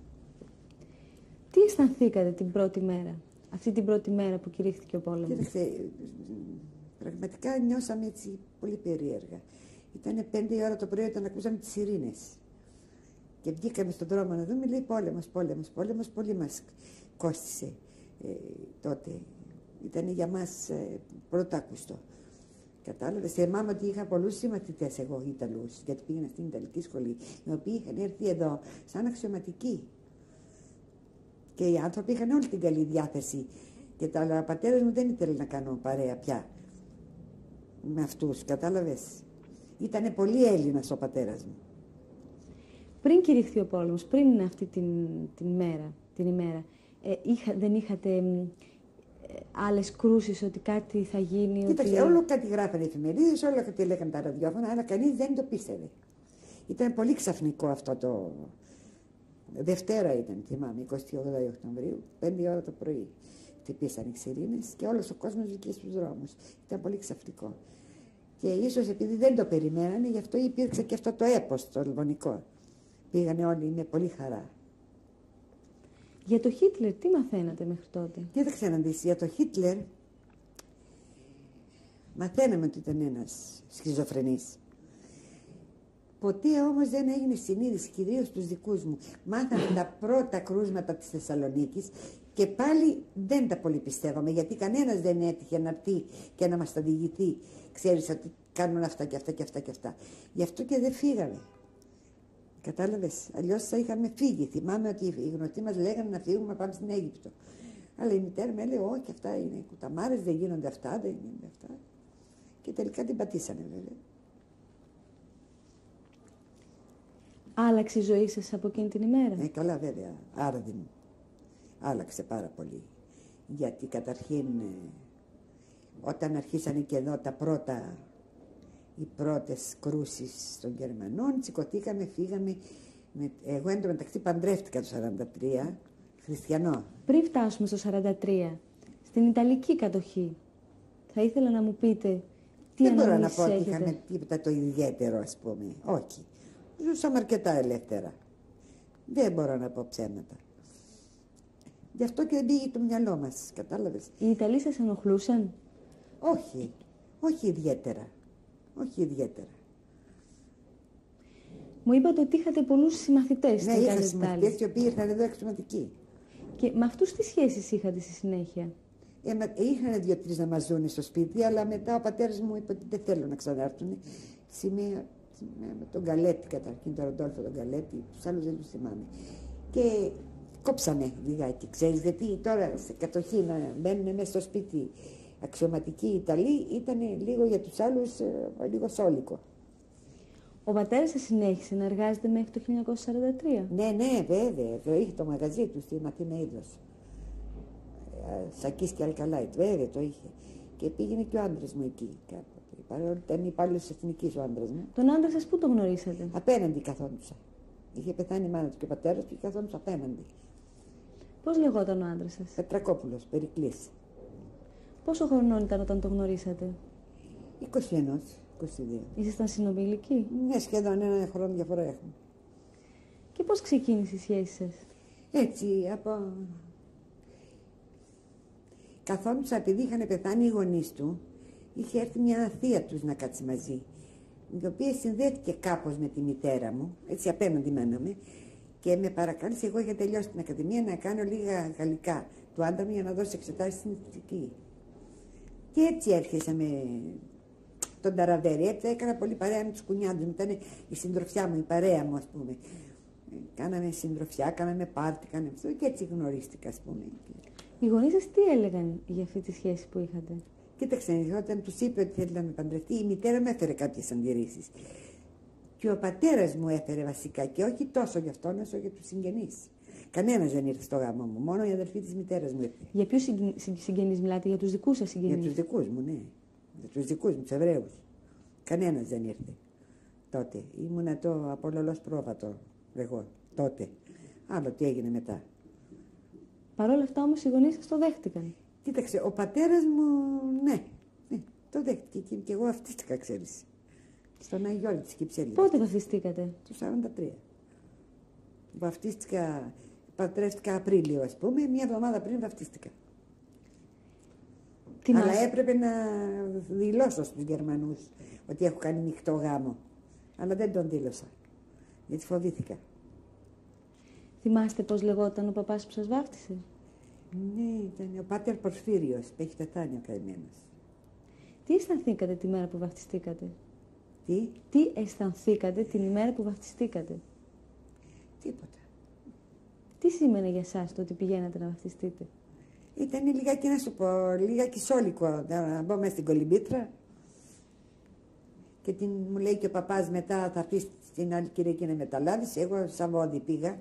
Τι αισθανθήκατε την πρώτη μέρα, αυτή την πρώτη μέρα που κηρύχθηκε ο πόλεμος? Κοίταξε, πραγματικά νιώσαμε έτσι πολύ περίεργα. Ήτανε πέντε η ώρα το πρωί όταν ακούσαμε τις σιρήνες. Και βγήκαμε στον δρόμο να δούμε, λέει πόλεμος, πόλεμος, πόλεμος, πολύ μας κόστισε ε, τότε. Ήταν για μας ε, πρωτάκουστο. Κατάλαβες, θυμάμαι ότι είχα πολλούς συμμαθητές εγώ Ιταλούς, γιατί πήγαινα στην Ιταλική σχολή, οι οποίοι είχαν έρθει εδώ σαν αξιωματικοί. Και οι άνθρωποι είχαν όλη την καλή διάθεση. Και τα πατέρες μου δεν ήθελαν να κάνω παρέα πια με αυτούς, κατάλαβες. Ήτανε πολύ Έλληνας ο πατέρας μου. Πριν κηρυχθεί ο πόλεμος, πριν αυτή την, την μέρα, την ημέρα, ε, είχα, δεν είχατε ε, άλλες κρούσεις ότι κάτι θα γίνει? Κοίταξε, ότι... όλο κάτι γράφανε οι εφημερίδες, όλο κάτι λέγανε τα ραδιόφωνα, αλλά κανείς δεν το πίστευε. Ήταν πολύ ξαφνικό αυτό το... Δευτέρα ήταν, θυμάμαι, εικοστή όγδοη Οκτωβρίου, πέντε η ώρα το πρωί. Χτυπήσαν οι σιρήνες και όλος ο κόσμος βγήκε στους δρόμους. Ήταν πολύ ξαφνικό. Και ίσως επειδή δεν το περιμένανε, γι' αυτό υπήρξε και αυτό το έπος, το αλβανικό. Πήγανε όλοι με πολύ χαρά. Για το Χίτλερ τι μαθαίνατε μέχρι τότε? Κοίταξε να δεις, για το Χίτλερ μαθαίναμε ότι ήταν ένας σχιζοφρενής. Ποτέ όμως δεν έγινε συνείδηση, κυρίως στους δικούς μου. Μάθαμε τα πρώτα κρούσματα της Θεσσαλονίκης και πάλι δεν τα πολύ πιστεύαμε, γιατί κανένας δεν έτυχε να έρθει και να μας τα διηγηθεί. Ξέρεις ότι κάνουν αυτά και αυτά και αυτά και αυτά. Γι' αυτό και δεν φύγαμε. Κατάλαβες, αλλιώς θα είχαμε φύγει. Θυμάμαι ότι οι γνωστοί μας λέγανε να φύγουμε να πάμε στην Αίγυπτο. Αλλά η μητέρα μου έλεγε, όχι, αυτά είναι κουταμάρες, δεν γίνονται αυτά, δεν γίνονται αυτά. Και τελικά την πατήσανε βέβαια. Άλλαξε η ζωή σας από εκείνη την ημέρα? Ε, καλά βέβαια, άραδη μου. Άλλαξε πάρα πολύ. Γιατί καταρχήν, όταν αρχίσανε και εδώ τα πρώτα, οι πρώτες κρούσεις των Γερμανών, σηκωθήκαμε, φύγαμε. Με, εγώ εντωμεταξύ παντρεύτηκα το σαράντα τρία, χριστιανό. Πριν φτάσουμε στο σαράντα τρία, στην Ιταλική κατοχή, θα ήθελα να μου πείτε τι δεν μπορώ να αναμνήσεις πω ότι έχετε? είχαμε τίποτα το ιδιαίτερο, ας πούμε. Όχι. Ζούσαμε αρκετά ελεύθερα. Δεν μπορώ να πω ψέματα. Γι' αυτό και δεν πήγε το μυαλό μας, κατάλαβες. Οι Ιταλοί σας ενοχλούσαν? Όχι. Όχι ιδιαίτερα. Όχι ιδιαίτερα. Μου είπατε ότι είχατε πολλούς συμμαθητές Ναι, στην είχα Ιταλία. συμμαθητές οι οποίοι ήρθαν εδώ αξιωματικοί. Και με αυτούς τι σχέσεις είχατε στη συνέχεια? Ε, είχαν δύο-τρεις να μας ζουν στο σπίτι, αλλά μετά ο πατέρας μου είπε ότι δεν θέλουν να ξανάρθουν. Σημαία, με τον Γκαλέτη καταρχήν, τον Ροντόλφο τον Γκαλέτη, τους άλλους δεν τους θυμάμαι. Και κόψανε λιγάκι, ξέρεις, γιατί τώρα σε κατοχή να μπαίνουν μέσα στο σπίτι αξιωματικοί Ιταλοί ήταν λίγο για τους άλλους ε, λίγο σόλικο. Ο πατέρας σας συνέχισε να εργάζεται μέχρι το χίλια εννιακόσια σαράντα τρία? Ναι, ναι, βέβαια, το είχε το μαγαζί του στην Αθήνα Ίδρος. Σακής και Αλκαλάιτ, βέβαια το είχε. Και πήγαινε και ο άντρας μου εκεί κάποτε. Παρόλο που ήταν υπάλληλος της Εθνικής ο άντρας μου. Τον άντρα σας πού τον γνωρίσατε? Απέναντι καθόντουσα. Είχε πεθάνει η μάνα του και ο πατέρας του και καθόντουσα απέναντι. Πώς λεγόταν ο άντρας σας? Πετρακόπουλος, Περικλής. Πόσο χρονών ήταν όταν τον γνωρίσατε? είκοσι ένα, είκοσι δύο. Ήσασταν συνομιλικοί? Ναι, σχεδόν ένα χρόνο διαφορά έχουμε. Και πώς ξεκίνησε η σχέση σας? Έτσι, από... Καθόντουσα, επειδή είχαν πεθάνει οι γονείς του, είχε έρθει μια θεία τους να κάτσει μαζί, η οποία συνδέθηκε κάπως με τη μητέρα μου, έτσι απέναντι μέναμε, και με παρακάλεσε, εγώ είχα τελειώσει την Ακαδημία, να κάνω λίγα γαλλικά του άντρα μου για να δώσει εξετάσεις στην αισθητική. Και έτσι έρχεσαμε τον Ταραβέρι. Έτσι έκανα πολύ παρέα με τους κουνιάδες μου. Ήταν η συντροφιά μου, η παρέα μου, ας πούμε. Κάναμε συντροφιά, κάναμε πάρτι, κάναμε αυτό και έτσι γνωρίστηκα, ας πούμε. Οι γονείς σας τι έλεγαν για αυτή τη σχέση που είχατε? Κοίταξε, όταν τους είπε ότι θέλει να με παντρευτεί, η μητέρα μου έφερε κάποιες αντιρρήσεις. Και ο πατέρας μου έφερε βασικά, και όχι τόσο για αυτόν, όσο για τους συγγενείς. Κανένας δεν ήρθε στο γάμο μου, μόνο η αδερφή της μητέρας μου ήρθε. Για ποιους συγγενείς μιλάτε, για τους δικούς σας συγγενείς? Για τους δικούς μου, ναι. Για τους δικούς μου, τους Εβραίους. Κανένας δεν ήρθε τότε. Ήμουνα το απολωλός πρόβατο, εγώ, τότε. Άλλο τι έγινε μετά. Παρ' όλα αυτά όμως οι γονείς σας το δέχτηκαν. Κοίταξε, ο πατέρας μου, ναι, ναι, το δέχτηκε και εγώ βαφτίστηκα, ξέρεις. Στον Αγιώργη της Κυψέλης. Πότε βαφτιστήκατε? Το σαράντα τρία. Βαφτίστηκα, παντρεύτηκα Απρίλιο, ας πούμε, μια εβδομάδα πριν βαφτίστηκα. Τι Αλλά μας... έπρεπε να δηλώσω στους Γερμανούς ότι έχω κάνει μεικτό γάμο. Αλλά δεν τον δήλωσα, γιατί φοβήθηκα. Θυμάστε πώς λεγόταν ο παπάς που σας βάφτισε? Ναι, ήταν ο Πάτερ Πορφύριος, που έχει πεθάνει ο καημένος. Τι αισθανθήκατε τη μέρα που βαφτιστήκατε? Τι? Τι αισθανθήκατε την ημέρα που βαφτιστήκατε? Τίποτα. Τι σήμαινε για εσάς το ότι πηγαίνατε να βαφτιστείτε? Ήταν λιγάκι, να σου πω, λιγάκι σόλικο, να μπω μέσα στην κολυμπήτρα. Και την, μου λέει και ο παπάς μετά θα πεις στην άλλη Κυριακή να μεταλάβεις. Εγώ Σαββόδι πήγα.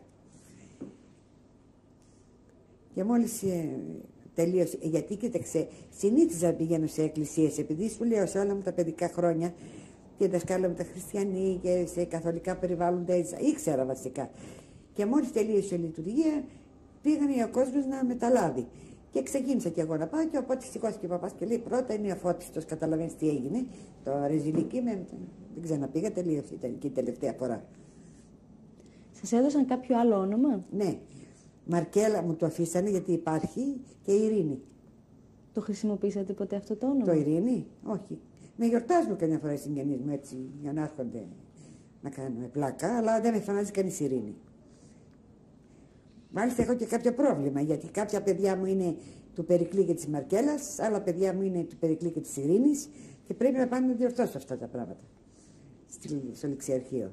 Και μόλις ε, τελείωσε, γιατί κοίταξε, συνήθιζα να πηγαίνω σε εκκλησίες, επειδή σου λέω σε όλα μου τα παιδικά χρόνια και δασκάλα μου τα χριστιανή και σε καθολικά περιβάλλοντα, ήξερα βασικά. Και μόλις τελείωσε η λειτουργία, πήγανε ο κόσμος να μεταλάβει. Και ξεκίνησα και εγώ να πάω, και οπότε σηκώθηκε ο παπάς και λέει: πρώτα είναι αφώτιστος, καταλαβαίνεις τι έγινε. Το ρεζιλική με. Δεν ξαναπήγα, τελείωσε. Ήταν και η τελευταία φορά. Σας έδωσαν κάποιο άλλο όνομα? Ναι. Μαρκέλα μου το αφήσανε γιατί υπάρχει, και Ειρήνη. Το χρησιμοποίησατε ποτέ αυτό το όνομα? Το Ειρήνη, όχι. Με γιορτάζουν καμιά φορά οι συγγενείς μου έτσι για να έρχονται να κάνουμε πλάκα, αλλά δεν με φανάζει κανείς Ειρήνη. Μάλιστα έχω και κάποιο πρόβλημα, γιατί κάποια παιδιά μου είναι του Περικλή και της Μαρκέλας, άλλα παιδιά μου είναι του Περικλή και της Ειρήνης, και πρέπει να πάνε να διορθώσω αυτά τα πράγματα στο ληξιαρχείο.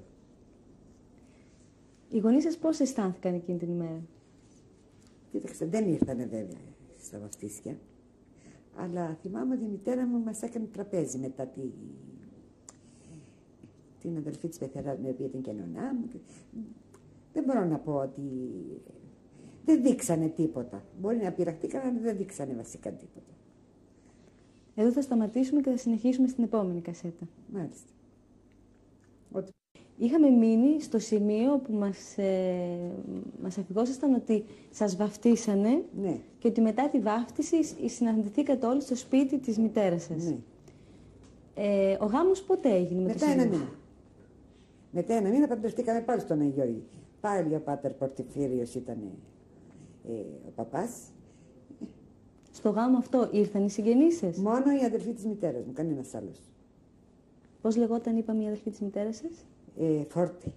Οι γονείς σας πώς αισθάνθηκαν εκείνη την ημέρα? Κοίταξε, δεν ήρθανε βέβαια στα βαφτίσια, αλλά θυμάμαι ότι η μητέρα μου μας έκανε τραπέζι μετά τη... την αδελφή της πεθεράς μου, η οποία ήταν και νονά μου. Δεν μπορώ να πω ότι δεν δείξανε τίποτα. Μπορεί να πειραχτήκαν, αλλά δεν δείξανε βασικά τίποτα. Εδώ θα σταματήσουμε και θα συνεχίσουμε στην επόμενη κασέτα. Μάλιστα. Ότι... Είχαμε μείνει στο σημείο που μας, ε, μας αφηγόσασταν ότι σας βαφτίσανε, ναι, και ότι μετά τη βάφτιση συναντηθήκατε όλοι στο σπίτι της μητέρας σας. Ναι. Ε, ο γάμος πότε έγινε? Με μετά το ένα μήνα. Μετά ένα μήνα παντρευτήκαμε πάλι στον Αγιώργη. Πάλι ο Πάτερ Πορφύριος ήταν ε, ο παπάς. Στο γάμο αυτό ήρθαν οι συγγενείς σας? Μόνο η αδελφή της μητέρας μου, κανένας άλλος. Πώς λεγόταν, είπαμε, η αδελφή της μητέρας σας? Ε, Φόρτη.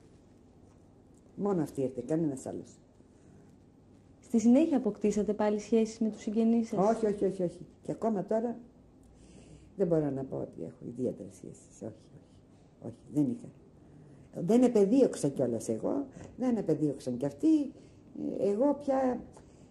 Μόνο αυτή ήρθε, κανένας άλλος. Στη συνέχεια αποκτήσατε πάλι σχέσεις με τους συγγενείς σας? Όχι, όχι, όχι, όχι. Και ακόμα τώρα δεν μπορώ να πω ότι έχω ιδιαίτερες σχέσεις. Όχι, όχι, όχι, δεν είχα. Δεν επεδίωξα κιόλας εγώ, δεν επεδίωξαν κι αυτοί. Εγώ πια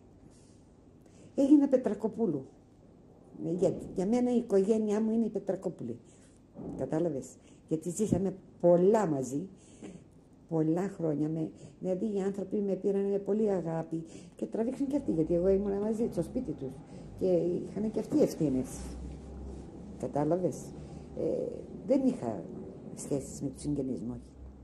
έγινα Πετρακοπούλου. Για, για μένα η οικογένειά μου είναι η Πετρακόπουλη. Κατάλαβες? Γιατί ζήσαμε πολλά μαζί, πολλά χρόνια. Με, δηλαδή οι άνθρωποι με πήραν με πολύ αγάπη και τραβήξαν κι αυτοί, γιατί εγώ ήμουν μαζί στο σπίτι τους και είχαν κι αυτοί ευθύνες. Κατάλαβες? Ε, δεν είχα σχέσεις με τους συγγενείς μου, όχι.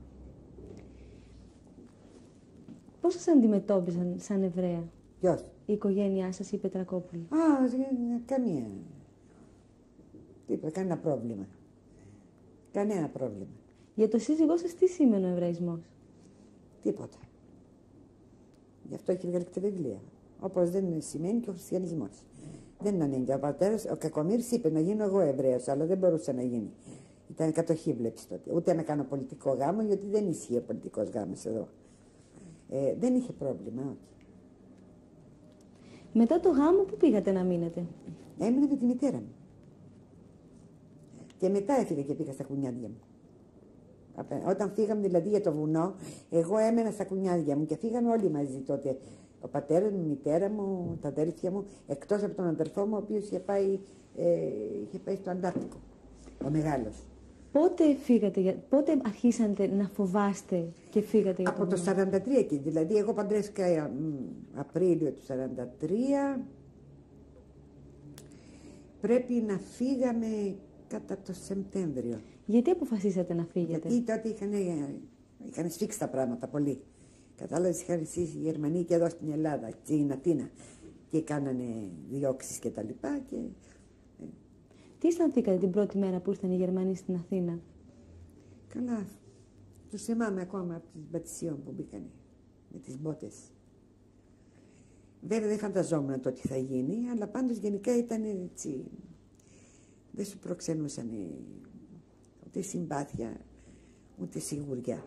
Πώς σας αντιμετώπιζαν σαν Εβραία? Ποιος? Η οικογένειά σας, η Πετρακόπουλη? Α, καμία. Τίποτα, κανένα πρόβλημα. Κανένα πρόβλημα. Για το σύζυγό σας τι σήμαινε ο Εβραϊσμός? Τίποτα. Γι' αυτό έχει βγάλει και τα βιβλία. Όπως δεν σημαίνει και ο χριστιανισμός. Δεν ανέγγε. Ο πατέρας, ο Κακομοίρης είπε να γίνω εγώ Εβραίος, αλλά δεν μπορούσε να γίνει. Ήταν κατοχή, βλέπεις τότε. Ούτε να κάνω πολιτικό γάμο, γιατί δεν ισχύει ο πολιτικός γάμος εδώ. Ε, δεν είχε πρόβλημα, όχι. Μετά το γάμο, πού πήγατε να μείνετε? Έμεινα με τη μητέρα μου. Και μετά έφυγα και πήγα στα κουνιάδια μου. Όταν φύγαμε δηλαδή για το βουνό, εγώ έμενα στα κουνιάδια μου και φύγαμε όλοι μαζί τότε. Ο πατέρας μου, η μητέρα μου, τα αδέλφια μου, εκτός από τον αδερφό μου, ο οποίος είχε πάει, ε, είχε πάει στο Αντάρτικο, ο μεγάλος. Πότε φύγατε, πότε αρχίσατε να φοβάστε και φύγατε για το Από το σαράντα τρία εκεί, δηλαδή εγώ παντρεύτηκα Απρίλιο του σαράντα τρία, πρέπει να φύγαμε κατά το Σεπτέμβριο. Γιατί αποφασίσατε να φύγετε? Γιατί τότε είχαν, είχαν σφίξει τα πράγματα πολύ. Κατάλαβες, είχαν εσείς οι Γερμανοί και εδώ στην Ελλάδα, στην Αθήνα, και κάνανε διώξεις και τα λοιπά. Και... Τι αισθανθήκατε την πρώτη μέρα που ήρθαν οι Γερμανοί στην Αθήνα? Καλά, τους θυμάμαι ακόμα από τις Μπατισιών που μπήκανε με τις μπότες. Βέβαια δεν φανταζόμουν το τι θα γίνει, αλλά πάντως γενικά ήταν έτσι, δεν σου προξενούσαν ούτε συμπάθεια, ούτε σιγουριά.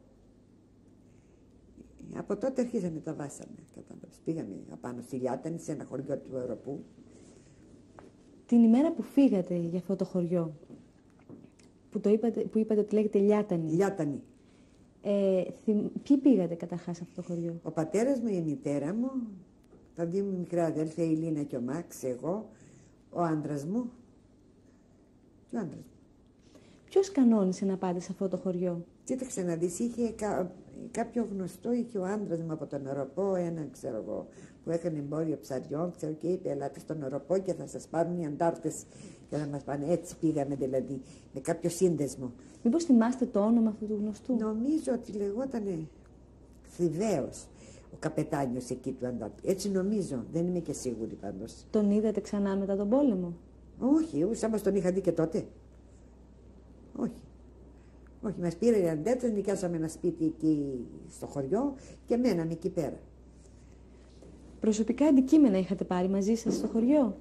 Από τότε αρχίσαμε τα βάσαμε, κατάλαβες. Πήγαμε απάνω στη Λιάτανη, σε ένα χωριό του Ευρωπού. Την ημέρα που φύγατε για αυτό το χωριό, που, το είπατε, που είπατε ότι λέγεται Λιάτανη. Λιάτανη. Ε, θυμ, ποιοι πήγατε καταρχάς σε αυτό το χωριό? Ο πατέρας μου, η μητέρα μου, τα δύο μου μικρά αδέλφια, η Λίνα και ο Μάξ, εγώ, ο άντρας μου και ο άντρας μου. Ποιος κανόνισε να πάτε σε αυτό το χωριό? Κοίταξε να δεις, είχε κά, κάποιο γνωστό, είχε ο άντρας μου από τον Ευρωπό, ένα ξέρω εγώ, που έκανε εμπόριο ψαριών, ξέρω, και είπε ελάτε στον Ευρωπό και θα σας πάρουν οι αντάρτες και θα μας πάνε. Έτσι πήγαμε δηλαδή, με κάποιο σύνδεσμο. Μήπως θυμάστε το όνομα αυτού του γνωστού? Νομίζω ότι λεγότανε Θηβαίος ο καπετάνιος εκεί του αντάρτη. Έτσι νομίζω, δεν είμαι και σίγουρη πάντως. Τον είδατε ξανά μετά τον πόλεμο? Όχι, σαν μας τον είχα δει και τότε. Όχι. Όχι, μας πήρε οι αντέτες, νοικιάσαμε ένα σπίτι εκεί στο χωριό και μέναμε εκεί πέρα. Προσωπικά αντικείμενα είχατε πάρει μαζί σας στο χωριό?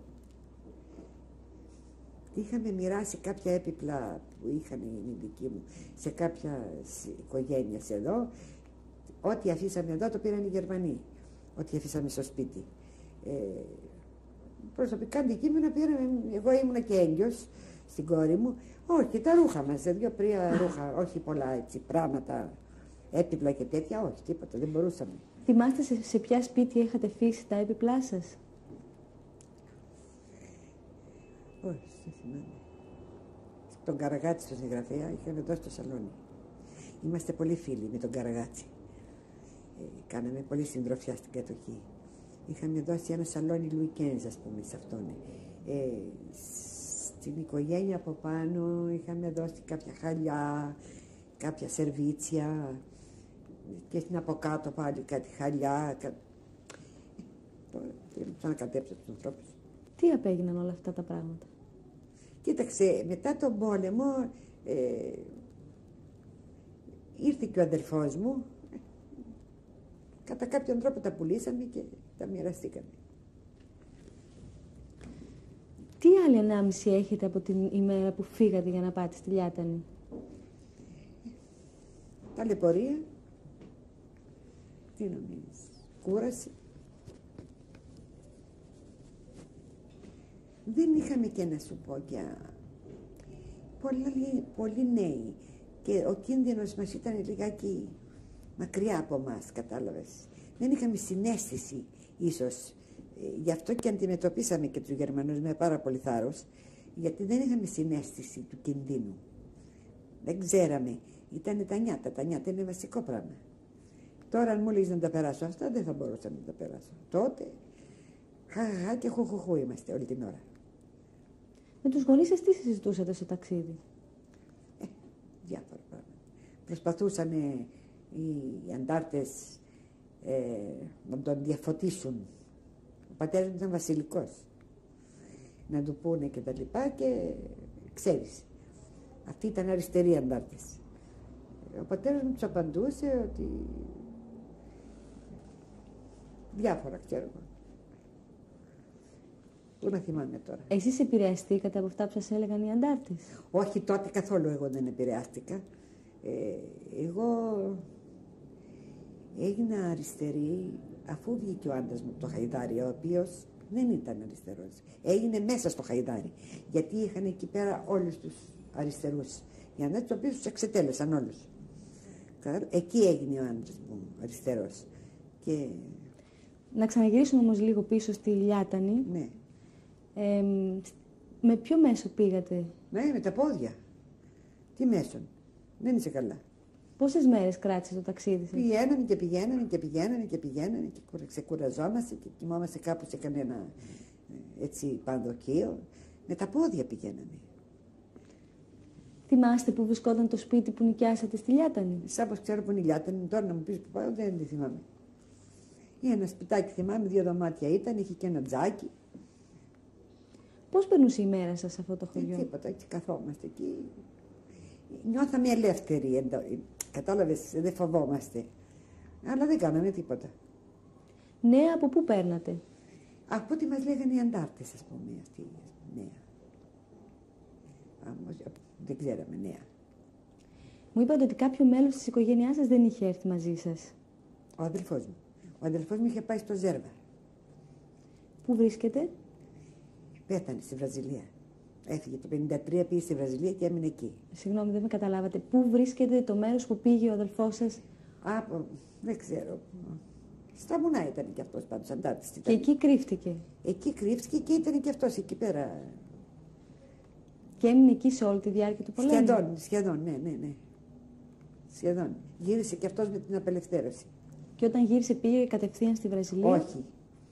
Είχαμε μοιράσει κάποια έπιπλα που είχαν οι δικοί μου σε κάποια οικογένεια εδώ. Ό,τι αφήσαμε εδώ το πήραν οι Γερμανοί. Ό,τι αφήσαμε στο σπίτι. Ε, προσωπικά αντικείμενα πήραμε, εγώ ήμουνα και έγκυος στην κόρη μου. Όχι, τα ρούχα μας, δύο-τρία ρούχα, όχι πολλά έτσι, πράγματα, έπιπλα και τέτοια, όχι, τίποτα, δεν μπορούσαμε. Θυμάστε σε, σε ποια σπίτια είχατε αφήσει τα έπιπλά σας? Όχι, δεν θυμάμαι. Τον Καραγάτσι, στον συγγραφέα, είχαμε εδώ στο σαλόνι. Είμαστε πολύ φίλοι με τον Καραγάτσι. Ε, κάναμε πολύ συντροφιά στην κατοχή. Είχαμε δώσει ένα σαλόνι Λουικένζ, ας πούμε, σε αυτόν. Ε, στην οικογένεια από πάνω είχαμε δώσει κάποια χαλιά, κάποια σερβίτσια και στην από κάτω πάλι κάτι χαλιά. Κα... Τώρα θέλω να κατέψω τους ανθρώπους. Τι απέγιναν όλα αυτά τα πράγματα? Κοίταξε, μετά τον πόλεμο ε, ήρθε και ο αδερφός μου. Κατά κάποιον τρόπο τα πουλήσαμε και τα μοιραστήκαμε. Τι άλλη ανάμνηση έχετε από την ημέρα που φύγατε για να πάτε στη Λιάτανη? Ταλαιπωρία. Τι νομίζεις? Κούραση. Δεν είχαμε και να σου πω για πολλοί, πολλοί νέοι και ο κίνδυνος μας ήταν λιγάκι μακριά από μας, κατάλαβες. Δεν είχαμε συναίσθηση ίσως. Γι' αυτό και αντιμετωπίσαμε και τους Γερμανούς με πάρα πολύ θάρρος, γιατί δεν είχαμε συναίσθηση του κινδύνου. Δεν ξέραμε. Ήταν τα νιάτα. Τα νιάτα είναι βασικό πράγμα. Τώρα αν μου λες να τα περάσω αυτά, δεν θα μπορούσα να τα περάσω. Τότε χαχαχά και χουχουχού είμαστε όλη την ώρα. Με τους γονείς σας τι συζητούσατε στο ταξίδι? Ε, διάφορα πράγματα. Προσπαθούσαν οι αντάρτες ε, να τον διαφωτίσουν. Ο πατέρας μου ήταν βασιλικός. Να του πούνε και τα λοιπά και ξέρεις. Αυτοί ήταν αριστεροί αντάρτες. Ο πατέρας μου τους απαντούσε ότι διάφορα ξέρω εγώ. Πού να θυμάμαι τώρα. Εσείς επηρεαστήκατε από αυτά που σας έλεγαν οι αντάρτες? Όχι, τότε καθόλου εγώ δεν επηρεάστηκα. Ε, εγώ έγινα αριστερή Αφού βγήκε ο άντρας μου από το Χαϊδάρι, ο οποίος δεν ήταν αριστερός, έγινε μέσα στο Χαϊδάρι, γιατί είχαν εκεί πέρα όλους τους αριστερούς, για να τους οποίους τους εξετέλεσαν όλους. Εκεί έγινε ο άντρας μου αριστερός. Και... Να ξαναγυρίσουμε όμως λίγο πίσω στη Λιάτανη. Ναι. Ε, με ποιο μέσο πήγατε? Ναι, με τα πόδια. Τι μέσον. Δεν είσαι καλά. Πόσες μέρες κράτησε το ταξίδι σας? Πηγαίνανε και πηγαίνανε και πηγαίνανε και πηγαίνανε και ξεκουραζόμαστε και κοιμόμαστε κάπου σε κανένα έτσι πανδοκείο. Με τα πόδια πηγαίνανε. Θυμάστε που βρισκόταν το σπίτι που νοικιάσατε στη Λιάτανη? Σαν πως ξέρω που είναι η Λιάτανη, τώρα να μου πεις που πάω δεν τη θυμάμαι. Ή ένα σπιτάκι θυμάμαι, δύο δωμάτια ήταν, είχε και ένα τζάκι. Πώς περνούσε η μέρα σας σε αυτό το χωριό? Ε, τίποτα, έτσι καθόμαστε εκεί. Νιώθαμε ελεύθεροι, κατάλαβες, δεν φοβόμαστε. Αλλά δεν κάναμε τίποτα. Νέα από πού παίρνατε? Από ό,τι μας λέγανε οι αντάρτες, ας πούμε, αυτοί, νέα. Όμως, δεν ξέραμε νέα. Μου είπατε ότι κάποιο μέλος της οικογένειάς σας δεν είχε έρθει μαζί σας. Ο αδελφός μου. Ο αδελφός μου είχε πάει στο Ζέρβα. Πού βρίσκεται? Πέθανε στη Βραζιλία. Έφυγε το πενήντα τρία, πήγε στη Βραζιλία και έμεινε εκεί. Συγγνώμη, δεν με καταλάβατε. Πού βρίσκεται το μέρος που πήγε ο αδελφός σας? Από, δεν ξέρω. Στα βουνά ήταν και αυτός πάντως, αντάρτης. Και εκεί κρύφτηκε? Εκεί κρύφτηκε και ήταν και αυτός εκεί πέρα. Και έμεινε εκεί σε όλη τη διάρκεια του πολέμου? Σχεδόν, σχεδόν, ναι, ναι, ναι. Σχεδόν. Γύρισε και αυτός με την απελευθέρωση. Και όταν γύρισε πήγε κατευθείαν στη Βραζιλία? Όχι.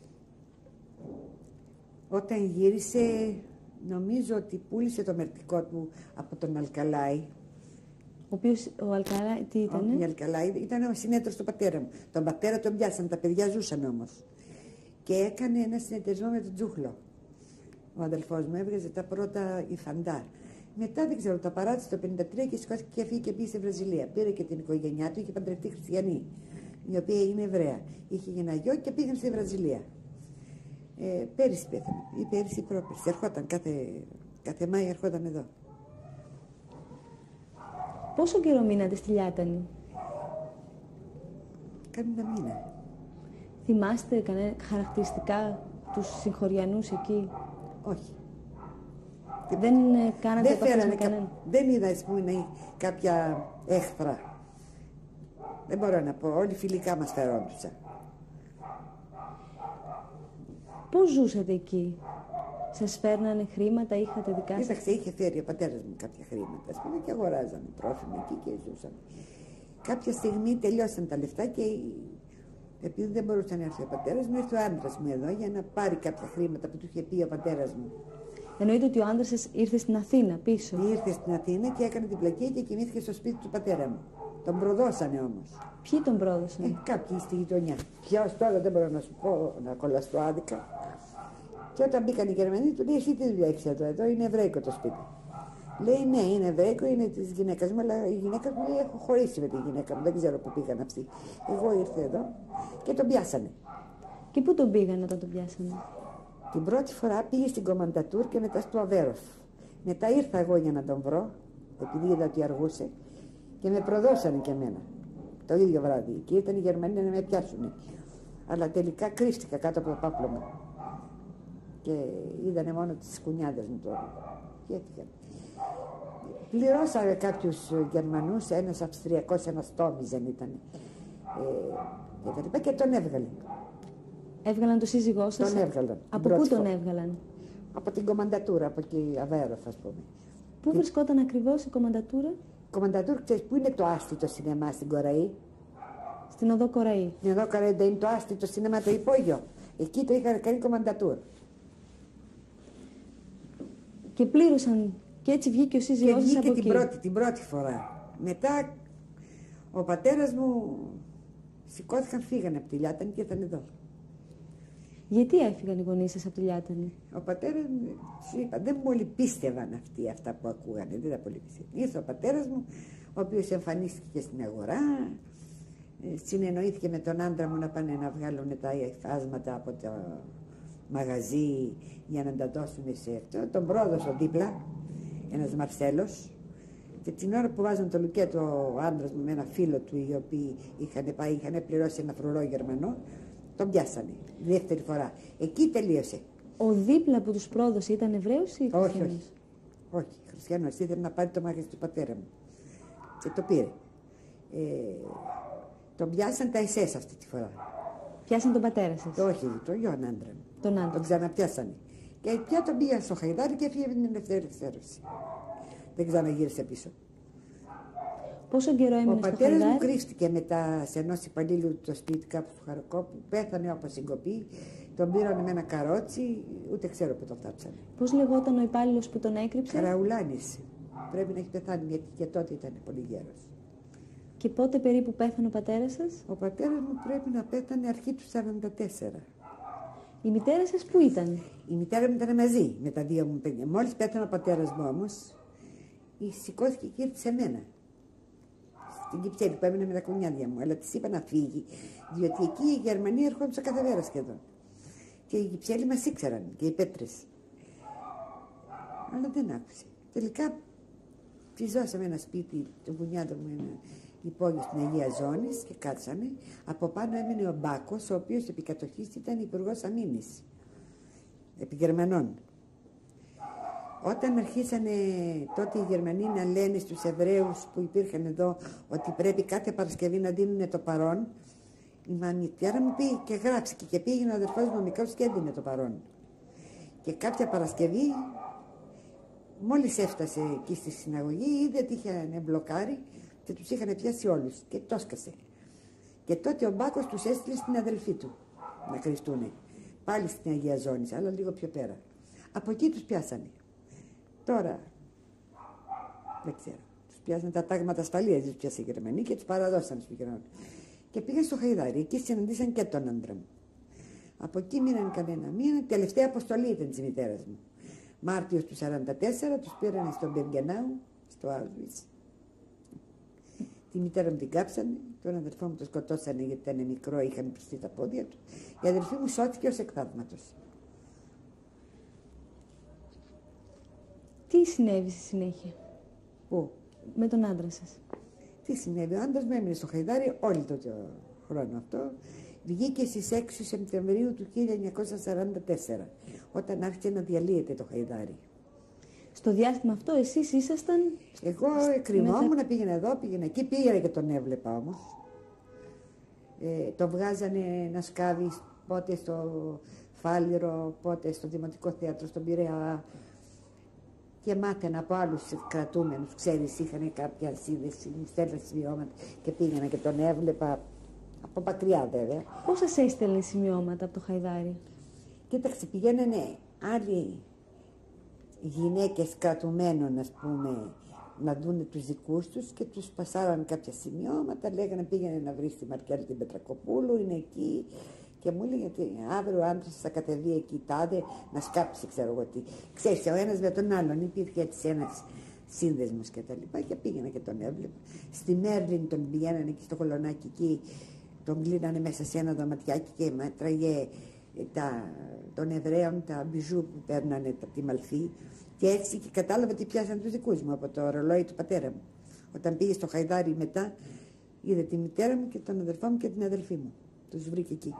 Όταν γύρισε, νομίζω ότι πούλησε το μερτικό του από τον Αλκαλάη. Ο οποίος, ο Αλκαλάη, τι ήτανε? Ο Αλκαλάη ήταν ο συνέταιρος του πατέρα μου. Τον πατέρα τον πιάσαν, τα παιδιά ζούσαν όμως. Και έκανε ένα συνεταιρισμό με τον Τζούχλο. Ο αδελφός μου έβγαζε τα πρώτα υφαντά. Μετά δεν ξέρω, τα παράτησε το πενήντα τρία και σηκώθηκε και φύγει και πήγε στη Βραζιλία. Πήρε και την οικογένειά του, είχε παντρευτεί χριστιανή, η οποία είναι Εβραία. Είχε ένα γιο και πήγαν στη Βραζιλία. Ε, πέρυσι πέθανε, ή πέρυσι ή πρόπερσι. Ερχόταν κάθε, κάθε Μάη, ερχόταν εδώ. Πόσο καιρό μείνατε στη Λιάτανη? Κάμινα μήνα. Θυμάστε κανένα χαρακτηριστικά τους συγχωριανούς εκεί? Όχι. Δεν ε, κάνατε δεν επαφές με κα... κανέναν? Δεν είδα, ας πούμε, κάποια έχθρα. Δεν μπορώ να πω. Όλοι φιλικά μας φερόντουσαν. Πώς ζούσατε εκεί? Σας φέρνανε χρήματα, είχατε δικά σας? Κοίταξε, είχε φέρει ο πατέρας μου κάποια χρήματα, ας πούμε, και αγοράζαμε τρόφιμα εκεί και ζούσαμε. Κάποια στιγμή τελειώσαν τα λεφτά και επειδή δεν μπορούσε να έρθει ο πατέρας μου, ήρθε ο άντρας μου εδώ για να πάρει κάποια χρήματα που του είχε πει ο πατέρας μου. Εννοείται ότι ο άντρας σας ήρθε στην Αθήνα πίσω? Ήρθε στην Αθήνα και έκανε την πλακία και κοιμήθηκε στο σπίτι του πατέρα μου. Τον προδώσανε όμως. Ποιοι τον πρόδωσαν? Ε, κάποιοι στη γειτονιά. Ποιος τώρα δεν μπορώ να σου πω, να κολλαστώ άδικα. Και όταν μπήκαν οι Γερμανοί, του λέει: εσύ τι δουλειά έχεις εδώ, εδώ είναι εβραϊκό το σπίτι. Λέει: ναι, είναι εβραϊκό, είναι τη γυναίκα μου, αλλά η γυναίκα μου λέει: έχω χωρίσει με τη γυναίκα μου, δεν ξέρω πού πήγαν αυτοί. Εγώ ήρθα εδώ και τον πιάσανε. Και πού τον πήγαν όταν τον πιάσανε? Την πρώτη φορά πήγε στην Κομμαντατούρ και μετά στο Αβέροφ. Μετά ήρθα εγώ για να τον βρω, επειδή είδα ότι αργούσε, και με προδώσανε και εμένα. Το ίδιο βράδυ. Και ήρθαν οι Γερμανοί να με πιάσουν. Αλλά τελικά κρύφτηκα κάτω από το πάπλωμα. Και είδανε μόνο τις κουνιάδες μου τώρα. Και έφυγαν. Πληρώσανε κάποιους Γερμανούς, ένας Αυστριακός, ένας Τόμιζεν ήταν. Ε, και τον έβγαλε. Έβγαλαν το σύζυγό σας? Τον έβγαλαν. Από πού τον έβγαλαν? Από την Κομμαντατούρα, από εκεί Αβέροφ, ας πούμε. Πού και... βρισκόταν ακριβώς η Κομμαντατούρα? Η Κομμαντατούρα, ξέρεις πού είναι το άστιτο σινεμά στην Κοραή? Στην οδό Κοραή. Στην οδό Κοραή δεν είναι το άστιτο σινεμά, το υπόγειο. Εκεί το είχαν κάνει Κομμαντατούρα. Και πλήρωσαν. Και έτσι βγήκε ο σύζυγός σας από την εκεί. Πρώτη, την πρώτη φορά. Μετά ο πατέρας μου σηκώθηκαν, φύγανε από τη Λιάτανη και ήταν εδώ. Γιατί έφυγαν οι γονείς σας από τη Λιάτανη? Ο πατέρας μου, σου είπα, δεν πολύ πίστευαν αυτοί αυτά που ακούγανε, δεν τα πολύ πίστευαν. Ήρθε ο πατέρας μου, ο οποίος εμφανίστηκε στην αγορά, συνεννοήθηκε με τον άντρα μου να πάνε να βγάλουν τα υφάσματα από το μαγαζί για να τα δώσουν σε αυτό. Τον πρόδωσε δίπλα, ένας Μαρσέλος, και την ώρα που βάζαν το λουκέτο ο άντρας μου με ένα φίλο του, οι οποίοι είχαν πάει, είχαν πληρώσει ένα φρουρό Γερμανό, Τον πιάσανε δεύτερη φορά. Εκεί τελείωσε. Ο δίπλα που τους πρόδωσε ήταν Εβραίος ή Όχι, Χριστιανός? όχι. Όχι, Χριστιανός. Ήθελε να πάρει το μάγαζι του πατέρα μου. Και το πήρε. Ε, τον πιάσαν τα ες ες αυτή τη φορά. Πιάσαν τον πατέρα σας? Όχι, τον γιον άντρα μου. Τον άντρα. Τον ξαναπιάσανε. Και πια τον πήγαν στο Χαϊδάρι και έφυγε με την ελευθέρωση. Δεν ξαναγύρισε πίσω. Πόσο καιρό έμεινε Ο στο πατέρας μου Χαϊδάρι? κρύφτηκε μετά σε ενός υπαλλήλου το σπίτι κάπου στο Χαροκόπου. Πέθανε από συγκοπή. Τον πήραν με ένα καρότσι, ούτε ξέρω που τον θάψανε. Πώς λεγόταν ο υπάλληλος που τον έκρυψε? Καραουλάνης. Πρέπει να έχει πεθάνει, γιατί και τότε ήταν πολύ γέρος. Και πότε περίπου πέθανε ο πατέρας σας? Ο πατέρας μου πρέπει να πέθανε αρχή του σαράντα τέσσερα. Η μητέρα σας που ήταν? Η μητέρα μου ήταν μαζί με τα δύο μου παιδιά. Μόλις πέθανε ο πατέρας μου όμως, σηκώθηκε και ήρθε σε μένα. Στην Κυψέλη που έμεινε με τα κουνιάδια μου. Αλλά της είπα να φύγει, διότι εκεί οι Γερμανοί ερχόντουσαν κάθε μέρα σχεδόν. Και οι Κυψέλη μας ήξεραν και οι πέτρες. Αλλά δεν άκουσε. Τελικά τη δώσαμε ένα σπίτι, το κουνιάδο μου, ένα υπόγειο στην Αγία Ζώνης και κάτσανε. Από πάνω έμεινε ο Μπάκος, ο οποίος επικατοχής ήταν υπουργός αμήνης, επί Γερμανών. Όταν αρχίσανε τότε οι Γερμανοί να λένε στους Εβραίους που υπήρχαν εδώ ότι πρέπει κάθε Παρασκευή να δίνουν το παρόν, η μαμιτέρα μου πήγε και γράψηκε και πήγαινε ο αδερφός μου ο μικρός και έδινε το παρόν. Και κάποια Παρασκευή, μόλις έφτασε εκεί στη συναγωγή, είδε ότι είχαν μπλοκάρει και τους είχαν πιάσει όλους και το έσκασε. Και τότε ο Μπάκος τους έστειλε στην αδελφή του να κρυφτούνε. Πάλι στην Αγία Ζώνης, αλλά λίγο πιο πέρα. Από εκεί τους πιάσανε. Τώρα, δεν ξέρω, τους πιάσανε τα τάγματα ασφαλείας, τους πιάσε οι Γερμανοί και τους παραδώσαν στους Γερμανούς. Και πήγαν στο Χαϊδάρι, εκεί συναντήσαν και τον άντρα μου. Από εκεί μείναν κανένα μήνα, τελευταία αποστολή ήταν της μητέρας μου. Μάρτιος του σαράντα τέσσερα τους πήραν στον Μπιργκενάου, στο Auschwitz. Τη μητέρα μου την κάψανε, τον αδερφό μου τον σκοτώσανε γιατί ήταν μικρό, είχαν πιστεί τα πόδια του. Η αδερφή μου σώθηκε ως εκ θαύματος. Τι συνέβη στη συνέχεια? Πού? Με τον άντρα σας? Τι συνέβη? Ο άντρας μου έμεινε στο Χαϊδάρι όλο τον χρόνο αυτό. Βγήκε στις έξι Σεπτεμβρίου του χίλια εννιακόσια σαράντα τέσσερα, όταν άρχισε να διαλύεται το Χαϊδάρι. Στο διάστημα αυτό εσείς ήσασταν... Εγώ κρυμόμουν, μετα... πήγαινα εδώ, πήγαινα εκεί, πήγαινα και τον έβλεπα όμως. Ε, το βγάζανε να σκάβει πότε στο Φάληρο, πότε στο Δημοτικό Θέατρο, στον Πειραιά. Και μάθαινα από άλλους κρατούμενους, ξέρεις, είχαν κάποια σύνδεση, μου στέλναν σημειώματα και πήγαινα και τον έβλεπα από μακριά βέβαια. Πώς σας έστελνε σημειώματα από το Χαϊδάρι? Κοίταξε, πηγαίνανε άλλοι γυναίκες κρατουμένων, ας πούμε, να δουν τους δικούς τους και τους πασάραν κάποια σημειώματα, λέγανε πήγαινε να βρει τη Μαρκέλη την Πετρακοπούλου, είναι εκεί. Και μου έλεγε ότι αύριο ο άντρας θα κατεβεί εκεί, τάδε, να σκάψει, ξέρω εγώ τι. Ξέρεις, ο ένας με τον άλλον υπήρχε έτσι ένας σύνδεσμος και τα λοιπά. Και πήγαινα και τον έβλεπα. Στη Μέρλιν τον πηγαίνανε εκεί στο κολονάκι εκεί, τον κλείνανε μέσα σε ένα δωματιάκι και μέτραγε τα, των Εβραίων τα μπιζού που παίρνανε από τη Μαλφή. Και έτσι και κατάλαβα ότι πιάσαν τους δικούς μου από το ρολόι του πατέρα μου. Όταν πήγε στο Χαϊδάρι μετά, είδε τη μητέρα μου και τον αδερφό μου και την αδελφή μου. Τους βρήκε εκεί.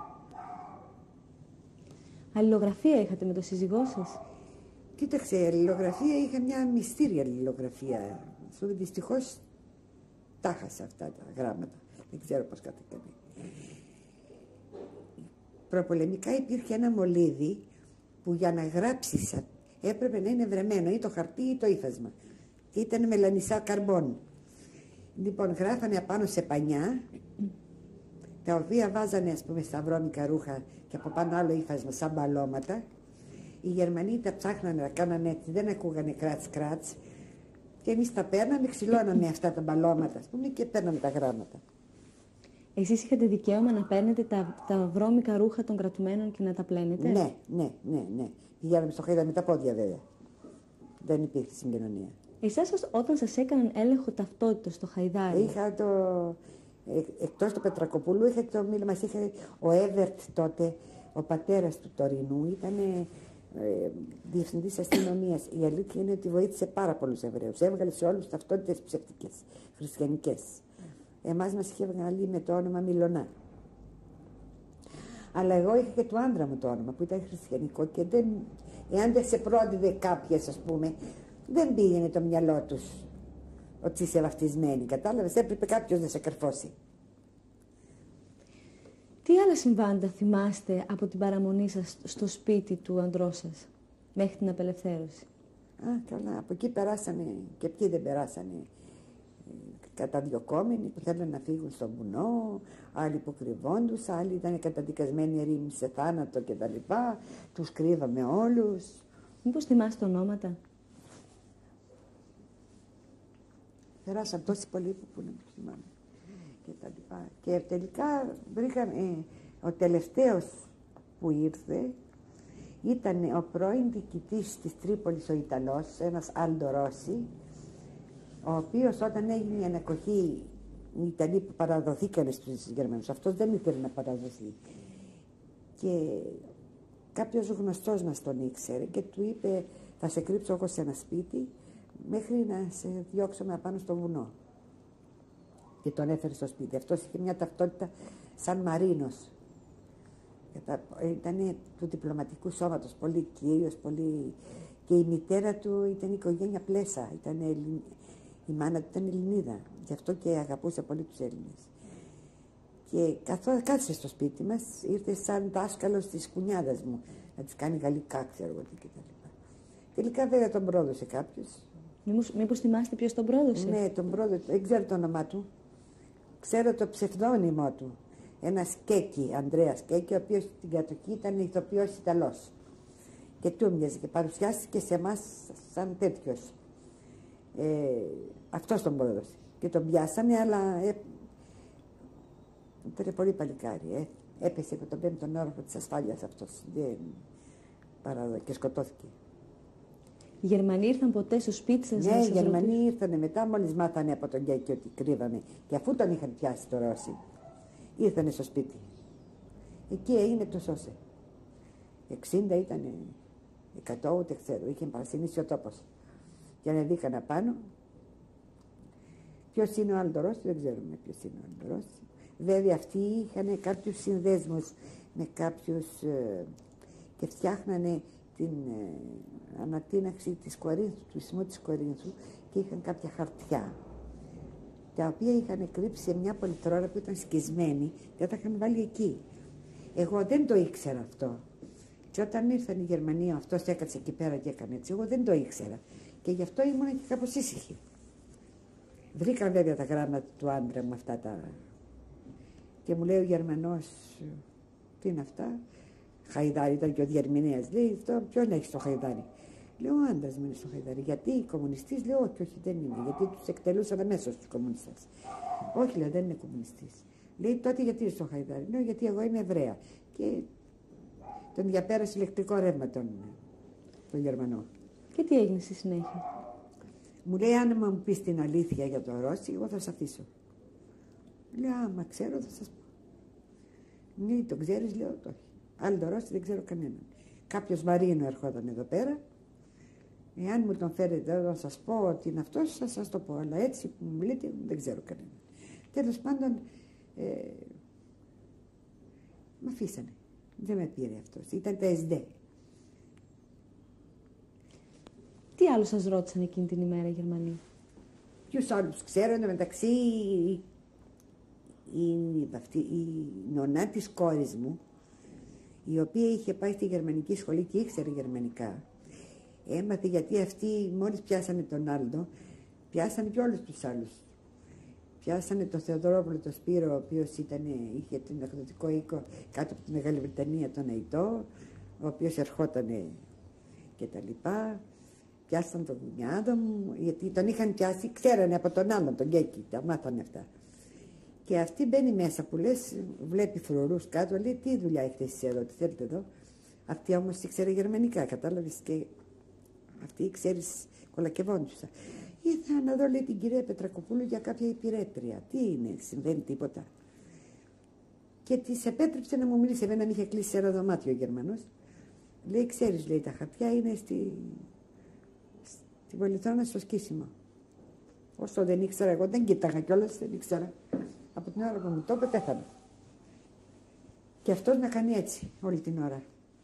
Αλληλογραφία είχατε με τον σύζυγό σας? Κοίταξε, αλληλογραφία είχα μια μυστήρια αλληλογραφία. Δυστυχώς τα χάσα αυτά τα γράμματα. Δεν ξέρω πώς κατακανε. Προπολεμικά υπήρχε ένα μολύβι που για να γράψεις έπρεπε να είναι βρεμένο ή το χαρτί ή το ύφασμα. Και ήταν μελανισά καρμπών. Λοιπόν, γράφανε απάνω σε πανιά, τα οποία βάζανε, ας πούμε, στα βρώμικα ρούχα και από πάνω άλλο ύφασμα σαν μπαλώματα. Οι Γερμανοί τα ψάχνανε, τα κάνανε έτσι, δεν ακούγανε κράτς κράτς. Και εμείς τα παίρναμε, ξυλώναμε αυτά τα μπαλώματα, ας πούμε, και παίρναμε τα γράμματα. Εσείς είχατε δικαίωμα να παίρνετε τα, τα βρώμικα ρούχα των κρατουμένων και να τα πλένετε? Ναι, ναι, ναι, ναι. Πηγαίναμε στο Χαϊδάρι με τα πόδια βέβαια. Δεν υπήρχε συγκοινωνία. Εσάς όταν σας έκαναν έλεγχο ταυτότητας στο Χαϊδάρι? Είχα το... Εκτός του Πετρακοπούλου είχε το μίλημα, μας είχε ο Έβερτ τότε, ο πατέρας του Τωρινού, ήταν ε, διευθυντής αστυνομίας. Η αλήθεια είναι ότι βοήθησε πάρα πολλούς Εβραίους. Έβγαλε σε όλους ταυτότητες ψευτικές, χριστιανικές. Εμάς μας είχε βγάλει με το όνομα Μιλωνά. Αλλά εγώ είχα και του άντρα μου το όνομα που ήταν χριστιανικό και δεν, εάν δεν σε πρόδιδε κάποιες, ας πούμε, δεν πήγαινε το μυαλό τους ότι είσαι βαφτισμένη. Κατάλαβες, έπρεπε κάποιος να σε καρφώσει. Τι άλλα συμβάντα θυμάστε από την παραμονή σας στο σπίτι του ανδρός σας μέχρι την απελευθέρωση? Α, καλά, από εκεί περάσανε και ποιοι δεν περάσανε. Καταδιωκόμενοι που θέλουν να φύγουν στο βουνό, άλλοι που κρυβόντουσαν, άλλοι ήταν καταδικασμένοι ερήμοι σε θάνατο κτλ. Τους κρύβαμε όλους. Μήπως θυμάστε ονόματα? Περάσαν τόσοι πολλοί που να τους θυμάμαι. Και, τα λοιπά. Και τελικά βρήκαμε, ε, ο τελευταίος που ήρθε ήταν ο πρώην διοικητής της Τρίπολης, ο Ιταλός, ένας Άλντο Ρώση, ο οποίος όταν έγινε η ανακοχή, οι Ιταλοί που παραδοθήκανε στους Γερμανούς, αυτός δεν ήθελε να παραδοθεί. Και κάποιος γνωστός μας τον ήξερε και του είπε, θα σε κρύψω εγώ σε ένα σπίτι μέχρι να σε διώξουμε απάνω στο βουνό. Και τον έφερε στο σπίτι. Αυτός είχε μια ταυτότητα σαν Μαρίνος. Ήταν του διπλωματικού σώματος, πολύ κύριος, πολύ... και η μητέρα του ήταν η οικογένεια Πλέσα, ήταν Ελλην... η μάνα του ήταν Ελληνίδα, γι' αυτό και αγαπούσε πολύ τους Έλληνες. Και καθώς κάθισε στο σπίτι μας, ήρθε σαν δάσκαλος της κουνιάδας μου, να της κάνει γαλλικά, ξέρω εγώ τι κτλ. Τελικά βέβαια τον πρόδωσε κάποιος. Μήπως, μήπως θυμάστε ποιος τον πρόδωσε? Ναι, τον πρόδωσε, δεν ξέρω το όνομά του. Ξέρω το ψευδόνυμο του. Ένας Κέκι, Ανδρέας Κέκι, ο οποίος στην κατοχή ήταν ηθοποιός Ιταλός. Και του έμοιαζε και παρουσιάστηκε σε εμάς σαν τέτοιος. Ε, αυτός τον πρόδωσε. Και τον πιάσανε, αλλά ε, ήταν πολύ παλικάρι. Ε. Έπεσε από τον πέμπτον όροφο της ασφάλειας αυτός. Δεν παραδο... και σκοτώθηκε. Οι Γερμανοί ήρθαν ποτέ στο σπίτι σας? Ναι, οι Γερμανοί ήρθαν μετά, μόλις μάθανε από τον Κέκι ότι κρύβαμε. Και αφού τον είχαν πιάσει το Ρώση, ήρθανε στο σπίτι. Εκεί έγινε το σώσε. εξήντα ήτανε, εκατό ούτε ξέρω, είχε παρασυνήσει ο τόπος. Και ανεβήκαν απάνω. Ποιος είναι ο Άλντο, δεν ξέρουμε ποιος είναι ο Άλντο. Βέβαια αυτοί είχαν κάποιους συνδέσμους με κάποιους ε, και φτιάχνανε την ε, ανατείναξη της Κορίνθου, του ισμού της Κορίνθου και είχαν κάποια χαρτιά τα οποία είχαν κρύψει σε μια πολυτρόρα που ήταν σκισμένη και τα είχαν βάλει εκεί. Εγώ δεν το ήξερα αυτό. Και όταν ήρθαν οι Γερμανοί, αυτός έκατσε εκεί πέρα και έκανε έτσι. Εγώ δεν το ήξερα. Και γι' αυτό ήμουν και κάπως ήσυχη. Βρήκαν βέβαια τα γράμματα του άντρα μου αυτά τα... Και μου λέει ο Γερμανός, τι είναι αυτά? Χαϊδάρι, ήταν και ο διερμηνέας. Λέει, αυτό ποιον έχει στο Χαϊδάρι? Λέω, ο άντρας μου είναι στο Χαϊδάρι. Γιατί οι κομμουνιστής? Λέω, όχι, όχι, δεν είναι. Γιατί τους εκτελούσαν αμέσως τους κομμουνιστές. Όχι, λέω, δεν είναι κομμουνιστής. Λέει, τότε γιατί είναι στο Χαϊδάρι? Λέω, γιατί εγώ είμαι Εβραία. Και τον διαπέρασε ηλεκτρικό ρεύμα τον, τον Γερμανό. Και τι έγινε στη συνέχεια? Μου λέει, αν μου πεις την αλήθεια για το Ρώση, εγώ θα σε αφήσω. Λέω, άμα ξέρω θα σας πω. Ναι, το ξέρεις? Λέω, το όχι. Άλλο το Ρώση δεν ξέρω κανέναν. Κάποιος Μαρίνο ερχόταν εδώ πέρα. Εάν μου τον φέρετε εδώ να σας πω ότι είναι αυτός, θα σας το πω. Αλλά έτσι που μου λέτε δεν ξέρω κανέναν. Τέλος πάντων, ε, με αφήσανε. Δεν με πήρε αυτός. Ήταν τα ες ντι. Τι άλλο σας ρώτησαν εκείνη την ημέρα οι Γερμανοί? Ποιους άλλους ξέρω? Εν τω μεταξύ η, η, αυτή, η νονά της κόρης μου, η οποία είχε πάει στη γερμανική σχολή και ήξερε γερμανικά, έμαθε γιατί αυτοί μόλις πιάσανε τον Άλντο, πιάσανε και όλους τους άλλους. Πιάσανε τον Θεοδωρόπουλο, τον Σπύρο, ο οποίος είχε τον εκδοτικό οίκο κάτω από τη Μεγάλη Βρετανία, τον Αϊτό, ο οποίος ερχότανε και τα λοιπά. Πιάσαν τον κουνιάδο μου, γιατί τον είχαν πιάσει, ξέρανε από τον άλλον, τον Κέκι, τα μάθανε αυτά. Και αυτή μπαίνει μέσα που λες, βλέπει φρουρούς κάτω, λέει, τι δουλειά έχετε εσείς εδώ, τι θέλετε εδώ? Αυτή όμως ήξερε γερμανικά, κατάλαβες, και αυτή ξέρεις, κολακευόντουσα. Ήρθα να δω, λέει, την κυρία Πετρακοπούλου για κάποια υπηρέτρια. Τι είναι, συμβαίνει τίποτα? Και της επέτρεψε να μου μιλήσει. Εμένα με είχε κλείσει σε ένα δωμάτιο ο Γερμανός. Λέει, ξέρεις, λέει, τα χαρτιά είναι στη, στη Πολυθρόνα στο σκίσιμο. Όσο δεν ήξερα, εγώ δεν κοίταγα κιόλας, δεν ήξερα. Από την ώρα που μου το είπε, πέθανα. Και αυτός να κάνει έτσι όλη την ώρα.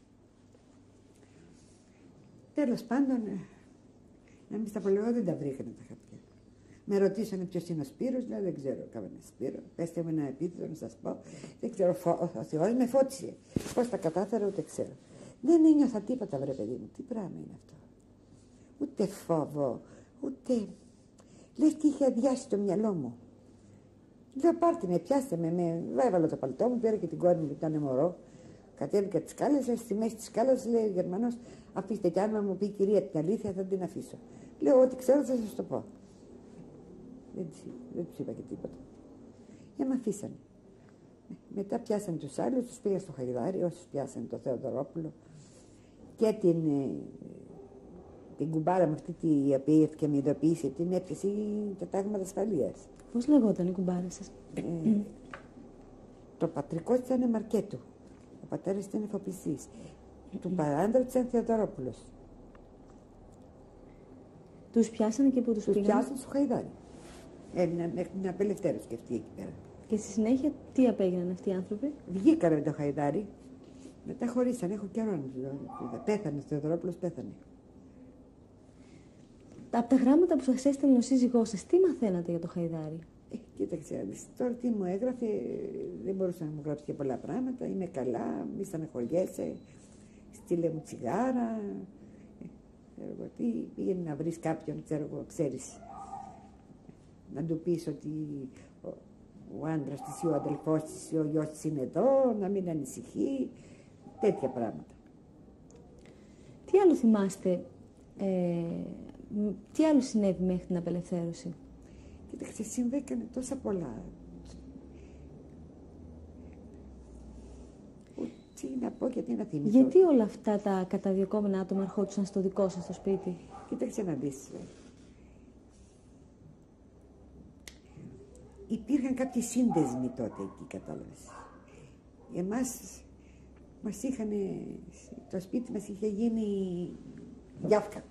Τέλος πάντων, να μην στα πω λίγο, δεν τα βρήκανε τα χαρτιά. Με ρωτήσανε ποιος είναι ο Σπύρος, λέω δεν ξέρω κανένα Σπύρο. Πέστε μου ένα επίθετο να σας πω. Δεν ξέρω, φω... ο Θεός με φώτισε. Πώς τα κατάφερα ούτε ξέρω. Δεν ένιωθα τίποτα, βρε παιδί μου. Τι πράγμα είναι αυτό. Ούτε φόβο, ούτε... Λες τι είχε αδειάσει το μυαλό μου. Λέω πάρτε με, πιάστε με, με... έβαλα το παλτό μου, πήρα και την κόρη μου που ήταν μωρό. Κατέβηκα τις σκάλες, στη μέση της σκάλας λέει ο Γερμανός, αφήστε κι άμα μου πει η κυρία την αλήθεια θα την αφήσω. Λέω ό,τι ξέρω θα σας το πω. Δεν, δεν τους είπα και τίποτα. Για με αφήσανε. Μετά πιάσανε τους άλλους, τους πήγα στο Χαϊδάρι, όσους πιάσανε το Θεοδωρόπουλο και την, την κουμπάρα με αυτή η οποία και με ειδοποίησε, την έπιασε τα τάγματα ασφαλείας. Πώς λεγόταν η κουμπάρα σας? Ε, το πατρικό της ήταν Μαρκέτου. Ο πατέρας ήταν εφοπλιστής. Του παράντρα της ήταν Θεοδωρόπουλος. Τους πιάσανε και που τους, τους πήγαν? Τους πιάσανε στο Χαϊδάρι. Έμειναν μέχρι την απελευθέρωση και αυτοί εκεί πέρα. Και στη συνέχεια τι απέγιναν αυτοί οι άνθρωποι? Βγήκανε με το Χαϊδάρι. Μετά χωρίσανε. Έχω καιρό να του δω. Πέθανε ο Θεοδωρόπουλος, πέθανε. Από τα γράμματα που σας έστελνε ο σύζυγός σας, τι μαθαίνατε για το Χαϊδάρι? Ε, κοίταξε, τώρα τι μου έγραφε, δεν μπορούσα να μου γράψει και πολλά πράγματα. Είμαι καλά, μη στεναχωριέσαι, στείλε μου τσιγάρα. Ε, ξέρω εγώ τι, πήγαινε να βρεις κάποιον, ξέρω εγώ, ξέρεις. Να του πεις ότι ο, ο άντρας της ή ο αδελφός της ή ο γιος της είναι εδώ, να μην ανησυχεί, τέτοια πράγματα. Τι άλλο θυμάστε, ε, τι άλλο συνέβη μέχρι την απελευθέρωση? Κοίταξε, συμβήκανε τόσα πολλά. Τι να πω και τι να θυμηθώ. Γιατί όλα αυτά τα καταδιωκόμενα άτομα ερχόντουσαν στο δικό σας το σπίτι? Κοίταξε να δεις. Υπήρχαν κάποιοι σύνδεσμοι τότε εκεί, κατάλαβες. Εμάς μας είχαν, το σπίτι μας είχε γίνει γιάφκα.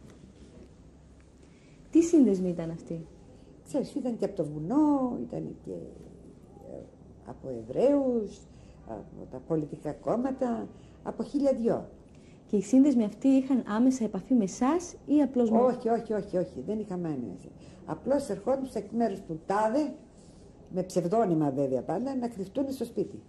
Τι σύνδεσμοι ήταν αυτοί? Ξέρεις, ήταν και από το βουνό, ήταν και από Εβραίους, από τα πολιτικά κόμματα, από χίλια δυο. Και οι σύνδεσμοι αυτοί είχαν άμεσα επαφή με εσάς ή απλώς... Όχι, όχι, όχι, όχι, δεν είχαμε άμεσα. Απλώς ερχόντουσαν εκ μέρους του τάδε, με ψευδόνυμα βέβαια πάντα, να κρυφτούν στο σπίτι.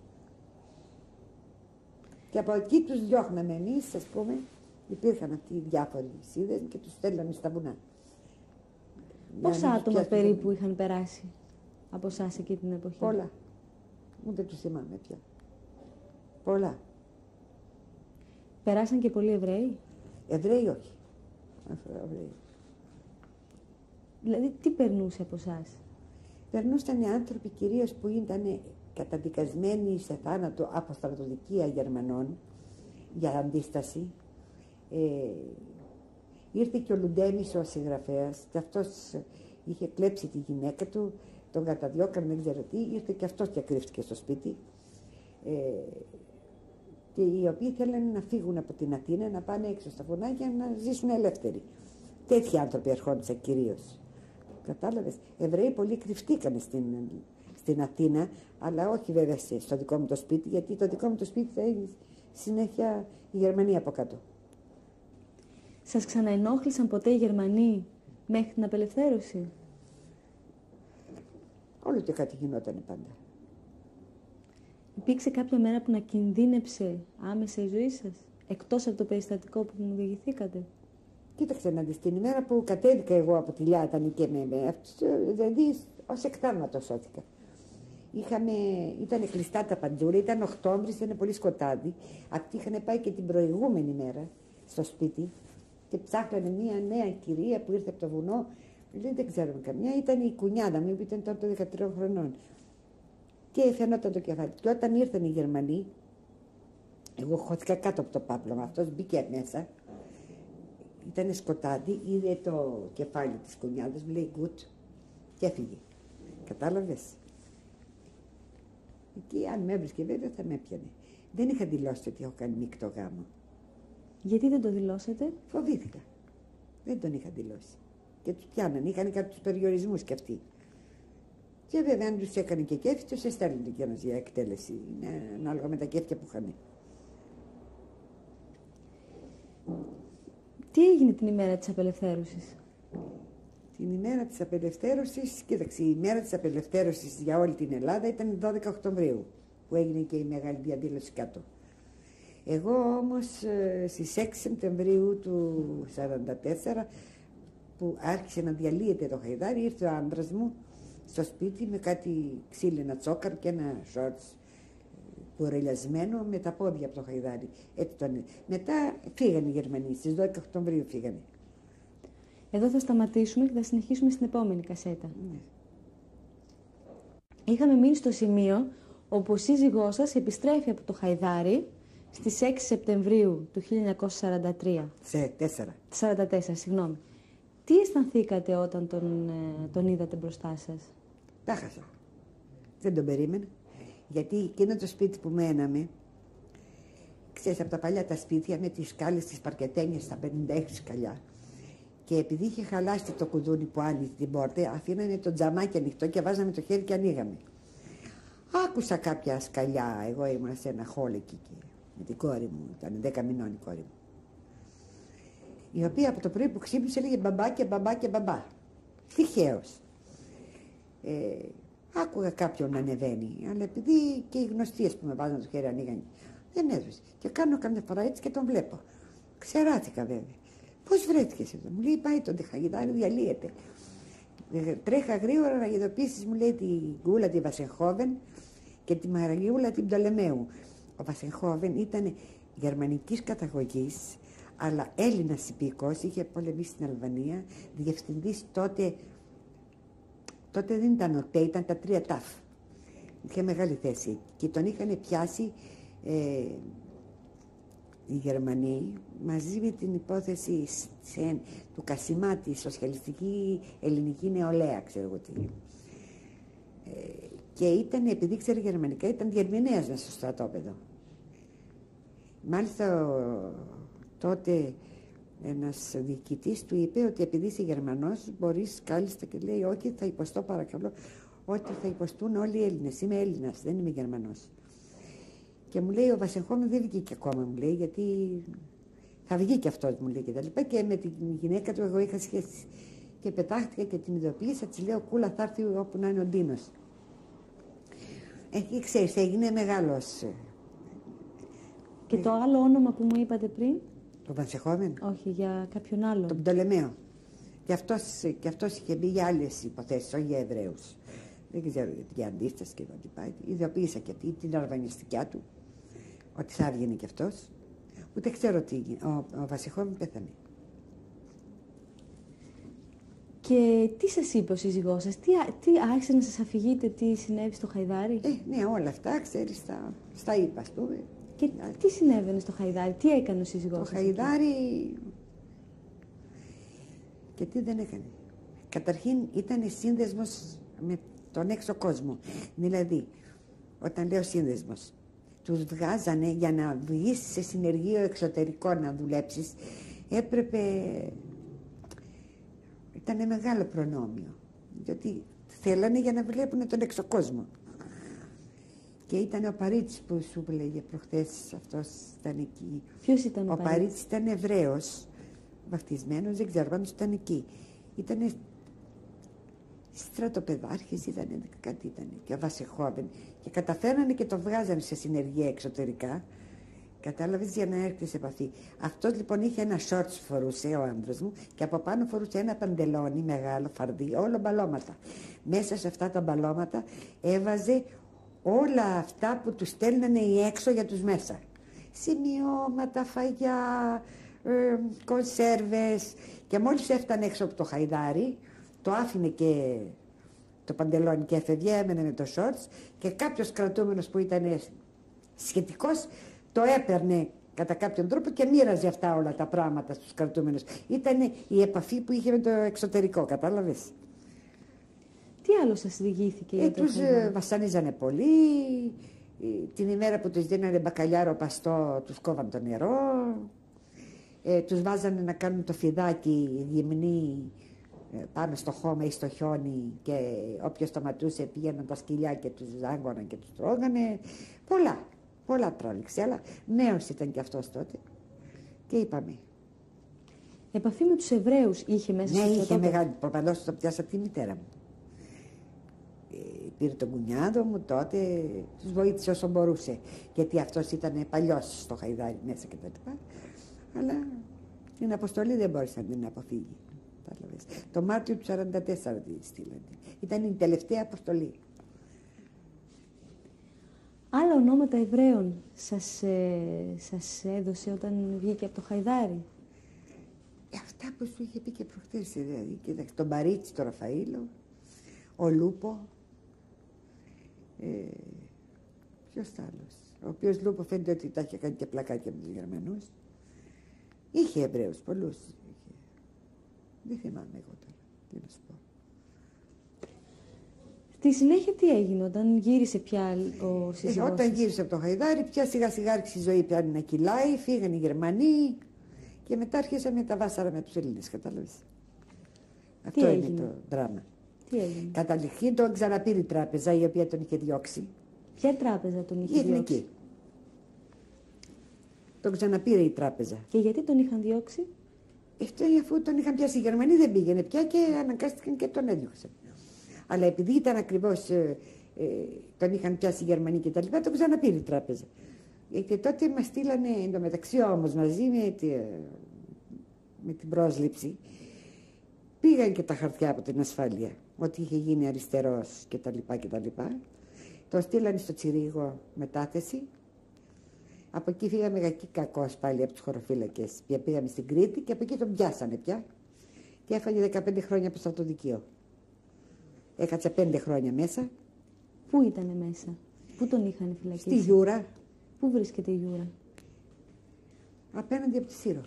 Και από εκεί τους διώχναμε εμείς, ας πούμε, υπήρχαν αυτοί οι διάφοροι σύνδεσμοι και τους στέλναμε στα βουνά. Πόσα άτομα περίπου είχαν περάσει από εσάς εκεί την εποχή? Πολλά. Ούτε τους θυμάμαι πια. Πολλά. Περάσαν και πολλοί Εβραίοι? Εβραίοι όχι. Εβραίοι. Δηλαδή τι περνούσε από εσάς? Περνούσαν οι άνθρωποι κυρίως που ήταν καταδικασμένοι σε θάνατο από στρατοδικεία Γερμανών για αντίσταση. Ε, ήρθε και ο Λουντέμις ο συγγραφέας και αυτός είχε κλέψει τη γυναίκα του, τον καταδιώκαν δεν ξέρω τι, ήρθε και αυτός και κρύφτηκε στο σπίτι. Ε, και οι οποίοι θέλανε να φύγουν από την Αθήνα, να πάνε έξω στα βουνά για να ζήσουν ελεύθεροι. Τέτοιοι άνθρωποι ερχόντουσαν κυρίως. Κατάλαβες, Εβραίοι πολλοί κρυφτήκανε στην, στην Αθήνα, αλλά όχι βέβαια στο δικό μου το σπίτι, γιατί το δικό μου το σπίτι θα έχει συνέχεια η Γερμανία από κάτω. Σας ξαναενόχλησαν ποτέ οι Γερμανοί μέχρι την απελευθέρωση? Όλο και κάτι γινόταν πάντα. Υπήρξε κάποια μέρα που να κινδύνεψε άμεσα η ζωή σας, εκτός από το περιστατικό που μου διηγηθήκατε? Κοίταξε να δεις, την ημέρα που κατέβηκα εγώ από τη Λιάτανη και με, με δηλαδή ως εκτάγματος σώθηκα. Είχαμε, ήταν κλειστά τα παντζούρια, ήταν Οκτώβρης, ήταν πολύ σκοτάδι. Αυτοί είχαν πάει και την προηγούμενη μέρα στο σπίτι και ψάχνανε μια νέα κυρία που ήρθε από το βουνό. Λέει, δεν ξέρουμε καμιά, ήταν η κουνιάδα μου που ήταν τότε δεκατρία χρονών. Και φαινόταν το κεφάλι. Και όταν ήρθαν οι Γερμανοί, εγώ χώθηκα κάτω από το πάπλωμα, αυτός μπήκε μέσα. Ήταν σκοτάδι, είδε το κεφάλι της κουνιάδας, μου λέει good και έφυγε. Κατάλαβες. Εκεί αν με έβρισκε βέβαια θα με έπιανε. Δεν είχα δηλώσει ότι έχω κάνει μεικτό γάμο. Γιατί δεν το δηλώσατε? Φοβήθηκα. Δεν τον είχα δηλώσει. Και τους πιάνανε, είχαν κάποιους περιορισμούς κι αυτοί. Και βέβαια, αν τους έκανε και κέφι, τους εστέλνουν και ένας για εκτέλεση. Είναι ανάλογα με τα κέφια που είχαν. Τι έγινε την ημέρα της απελευθέρωσης? Την ημέρα της απελευθέρωσης, κοίταξε, η ημέρα της απελευθέρωσης για όλη την Ελλάδα ήταν δώδεκα Οκτωβρίου, που έγινε και η μεγάλη διαδήλωση κάτω. Εγώ όμως στις έξι Σεπτεμβρίου του σαράντα τέσσερα, που άρχισε να διαλύεται το Χαϊδάρι, ήρθε ο άντρας μου στο σπίτι με κάτι ξύλινα τσόκαρ και ένα σόρτς κουρελιασμένο με τα πόδια από το Χαϊδάρι. Έτσι τον... Μετά φύγανε οι Γερμανοί, στις δώδεκα Οκτωβρίου φύγανε. Εδώ θα σταματήσουμε και θα συνεχίσουμε στην επόμενη κασέτα. Ναι. Είχαμε μείνει στο σημείο όπου ο σύζυγός σας επιστρέφει από το Χαϊδάρι στις έξι Σεπτεμβρίου του χίλια εννιακόσια σαράντα τρία. Σε τέσσερα. σαράντα τέσσερα, συγγνώμη. Τι αισθανθήκατε όταν τον, τον είδατε μπροστά σας? Τα χάσα. Δεν τον περίμενα. Γιατί εκείνο το σπίτι που μέναμε, ξέρεις, από τα παλιά τα σπίτια με τις σκάλες, τις παρκετένιες, στα πενήντα έξι σκαλιά. Και επειδή είχε χαλάσει το κουδούνι που άνοιγε την πόρτα, αφήνανε το τζαμάκι ανοιχτό και βάζαμε το χέρι και ανοίγαμε. Άκουσα κάποια σκαλιά. Εγώ ήμουν σε ένα χόλ εκεί με την κόρη μου. Ήταν δέκα μηνών η κόρη μου. Η οποία από το πρωί που ξύπνησε έλεγε μπαμπά και μπαμπά και μπαμπά. Τυχαίως. Ε, άκουγα κάποιον να ανεβαίνει, αλλά επειδή και οι γνωστίες που με βάζαν το χέρι ανοίγανε, δεν έδωσε. Και κάνω καμιά φορά έτσι και τον βλέπω. Ξεράθηκα βέβαια. Πώς βρέθηκες εδώ? Μου λέει πάει τον Χαϊδάρι, διαλύεται. Ε, τρέχα γρήγορα να ειδοποιήσεις, μου λέει, τη Γκούλα τη Βασενχόβεν και τη Μαραγιούλα την Πτολεμαίου. Ο Βασενχόβεν ήταν γερμανικής καταγωγής, αλλά Έλληνας υπήκος, είχε πολεμήσει στην Αλβανία, διευθυντής τότε, τότε δεν ήταν ο ΤΕ, ήταν τα τρία ταφ. Είχε μεγάλη θέση και τον είχαν πιάσει ε, οι Γερμανοί μαζί με την υπόθεση σε, του Κασιμάτη, σοσιαλιστική ελληνική νεολαία, ξέρω εγώ τι. Ε, και ήταν, επειδή ξέρει γερμανικά, ήταν διερμηνέας μέσα στο στρατόπεδο. Μάλιστα τότε ένας διοικητής του είπε ότι επειδή είσαι Γερμανός μπορείς κάλλιστα, και λέει όχι, θα υποστώ παρακαλώ ότι θα υποστούν όλοι οι Έλληνες. Είμαι Έλληνας, δεν είμαι Γερμανός. Και μου λέει ο Βασενχόμεν δεν βγήκε ακόμα, μου λέει, γιατί θα βγει και αυτός, μου λέει, και τα λοιπά. Και με την γυναίκα του εγώ είχα σχέση. Και πετάχτηκα και την ειδοποίησα, της λέω κούλα θα έρθει όπου να είναι ο Ντίνος. Εκεί ξέρεις, έγινε μεγάλος. Και το άλλο όνομα που μου είπατε πριν? Το Βασενχόμεν. Όχι, για κάποιον άλλο. Τον Πτολεμαίο. Και αυτός, και αυτός είχε μπει για άλλες υποθέσεις, όχι για Εβραίους. Δεν ξέρω για αντίσταση και ό,τι πάει. Ειδοποίησα και αυτή την αρβανιστικιά του, ότι θα έβγαινε κι αυτός. Ούτε ξέρω τι έγινε. Ο, ο Βασενχόμεν πέθανε. Και τι σας είπε ο σύζυγός σας, τι, τι άρχισε να σας αφηγείτε, τι συνέβη στο Χαϊδάρι? Ε, ναι, όλα αυτά, ξέρεις, στα, στα είπα, ας πούμε. Και τι συνέβαινε στο Χαϊδάρι, τι έκανε ο σύζυγός Το σας? Χαϊδάρι... Και τι δεν έκανε. Καταρχήν ήταν σύνδεσμος με τον έξω κόσμο. Δηλαδή, όταν λέω σύνδεσμος, τους βγάζανε για να βγεις σε συνεργείο εξωτερικό να δουλέψεις, έπρεπε... Ήταν μεγάλο προνόμιο, διότι θέλανε για να βλέπουν τον έξω κόσμο. Και ήταν ο Παρίτσης που σου λέγε προχθές, αυτός ήταν εκεί. Ποιος ήταν ο, ο Παρίτσης? Παρίτσης ήταν Εβραίος, βαφτισμένος, δεν ξέρω, πάντως ήταν εκεί. Ήτανε στρατοπεδάρχης, ήταν κάτι ήταν, και ο Βασενχόμεν. Και καταφέρανε και το βγάζανε σε συνεργεία εξωτερικά. Κατάλαβες, για να έρθει σε επαφή. Αυτός λοιπόν είχε ένα shorts φορούσε ο άντρας μου και από πάνω φορούσε ένα παντελόνι μεγάλο φαρδί, όλο μπαλώματα. Μέσα σε αυτά τα μπαλώματα έβαζε όλα αυτά που τους στέλνανε οι έξω για τους μέσα. Σημειώματα, φαγιά, ε, κονσέρβες. Και μόλις έφτανε έξω από το Χαϊδάρι, το άφηνε και το παντελόνι και έφευγε, έμενε με το shorts και κάποιος κρατούμενος που ήταν σχετικός το έπαιρνε κατά κάποιον τρόπο και μοίραζε αυτά όλα τα πράγματα στους κρατούμενους. Ήταν η επαφή που είχε με το εξωτερικό, κατάλαβες. Τι άλλο σας διηγήθηκε? Ε, τους ε, βασανίζανε πολύ. Την ημέρα που τους δίνανε μπακαλιάρο παστό τους κόβαν το νερό. Ε, τους βάζανε να κάνουν το φιδάκι γυμνή πάνω στο χώμα ή στο χιόνι και όποιος σταματούσε πήγαιναν τα σκυλιά και τους ζάγκωναν και τους τρώγανε. Πολλά, πολλά τρόληξε, αλλά νέος ήταν και αυτός τότε. Και είπαμε. Επαφή με τους Εβραίους είχε μέσα ναι, στο είχε στρατόπεδο. μεγάλη. Προπαντός το πιάσα από τη μητέρα μου. Ε, πήρε τον κουνιάδο μου τότε, τους βοήθησε όσο μπορούσε. Γιατί αυτός ήταν παλιός στο Χαϊδάρι μέσα και τα λοιπά. Αλλά την αποστολή δεν μπόρεσε να την αποφύγει. Το Μάρτιο του σαράντα τέσσερα τη στείλανε. Ήταν η τελευταία αποστολή. Άλλα ονόματα Εβραίων σας, ε, σας έδωσε όταν βγήκε από το Χαϊδάρι? Ε, αυτά που σου είχε πει και προχτές, δηλαδή. Κοίταξε, τον Μπαρίτσι, τον Ραφαήλο, ο Λούπο. Ε, ποιος άλλος? Ο οποίος Λούπο φαίνεται ότι τα είχε κάνει και πλακάκια με τους Γερμανούς. Είχε Εβραίους, πολλούς. Δεν θυμάμαι εγώ τώρα, τι να σου πω. Στη συνέχεια τι έγινε όταν γύρισε πια ο σύζυγός ε, Όταν σας? γύρισε από το Χαϊδάρι, πια σιγά σιγά άρχισε η ζωή πια να κυλάει, φύγαν οι Γερμανοί και μετά αρχίσαμε τα βάσαρα με τους Έλληνες, κατάλαβες. Αυτό έγινε? είναι το δράμα. Τι έγινε? Καταρχήν τον ξαναπήρε η τράπεζα η οποία τον είχε διώξει. Ποια τράπεζα τον είχε Η διώξει? Εθνική. Τον ξαναπήρε η τράπεζα. Και γιατί τον είχαν διώξει? Αυτό αφού τον είχαν πιάσει οι Γερμανοί δεν πήγαινε πια και αναγκάστηκαν και τον έδιωξαν. Αλλά επειδή ήταν ακριβώς, ε, ε, τον είχαν πιάσει οι Γερμανοί και τα λοιπά, τον ξαναπήρε η τράπεζα. Ε, και τότε μας στείλανε εντωμεταξύ όμως μαζί με, τη, με την πρόσληψη. Πήγαν και τα χαρτιά από την ασφάλεια, ότι είχε γίνει αριστερός και τα λοιπά και τα λοιπά. Τον στείλανε στο Τσιρίγο μετάθεση. Από εκεί φύγαμε κακή κακός πάλι από τους χωροφύλακες. Πήγαμε στην Κρήτη και από εκεί τον πιάσανε πια. Και έφαγε δεκαπέντε χρόνια από στρατοδικείο. Έκατσε πέντε χρόνια μέσα. Πού ήτανε μέσα? Πού τον είχαν φυλακίσει? Στη Γιούρα. Πού βρίσκεται η Γιούρα? Απέναντι από τη Σύρο.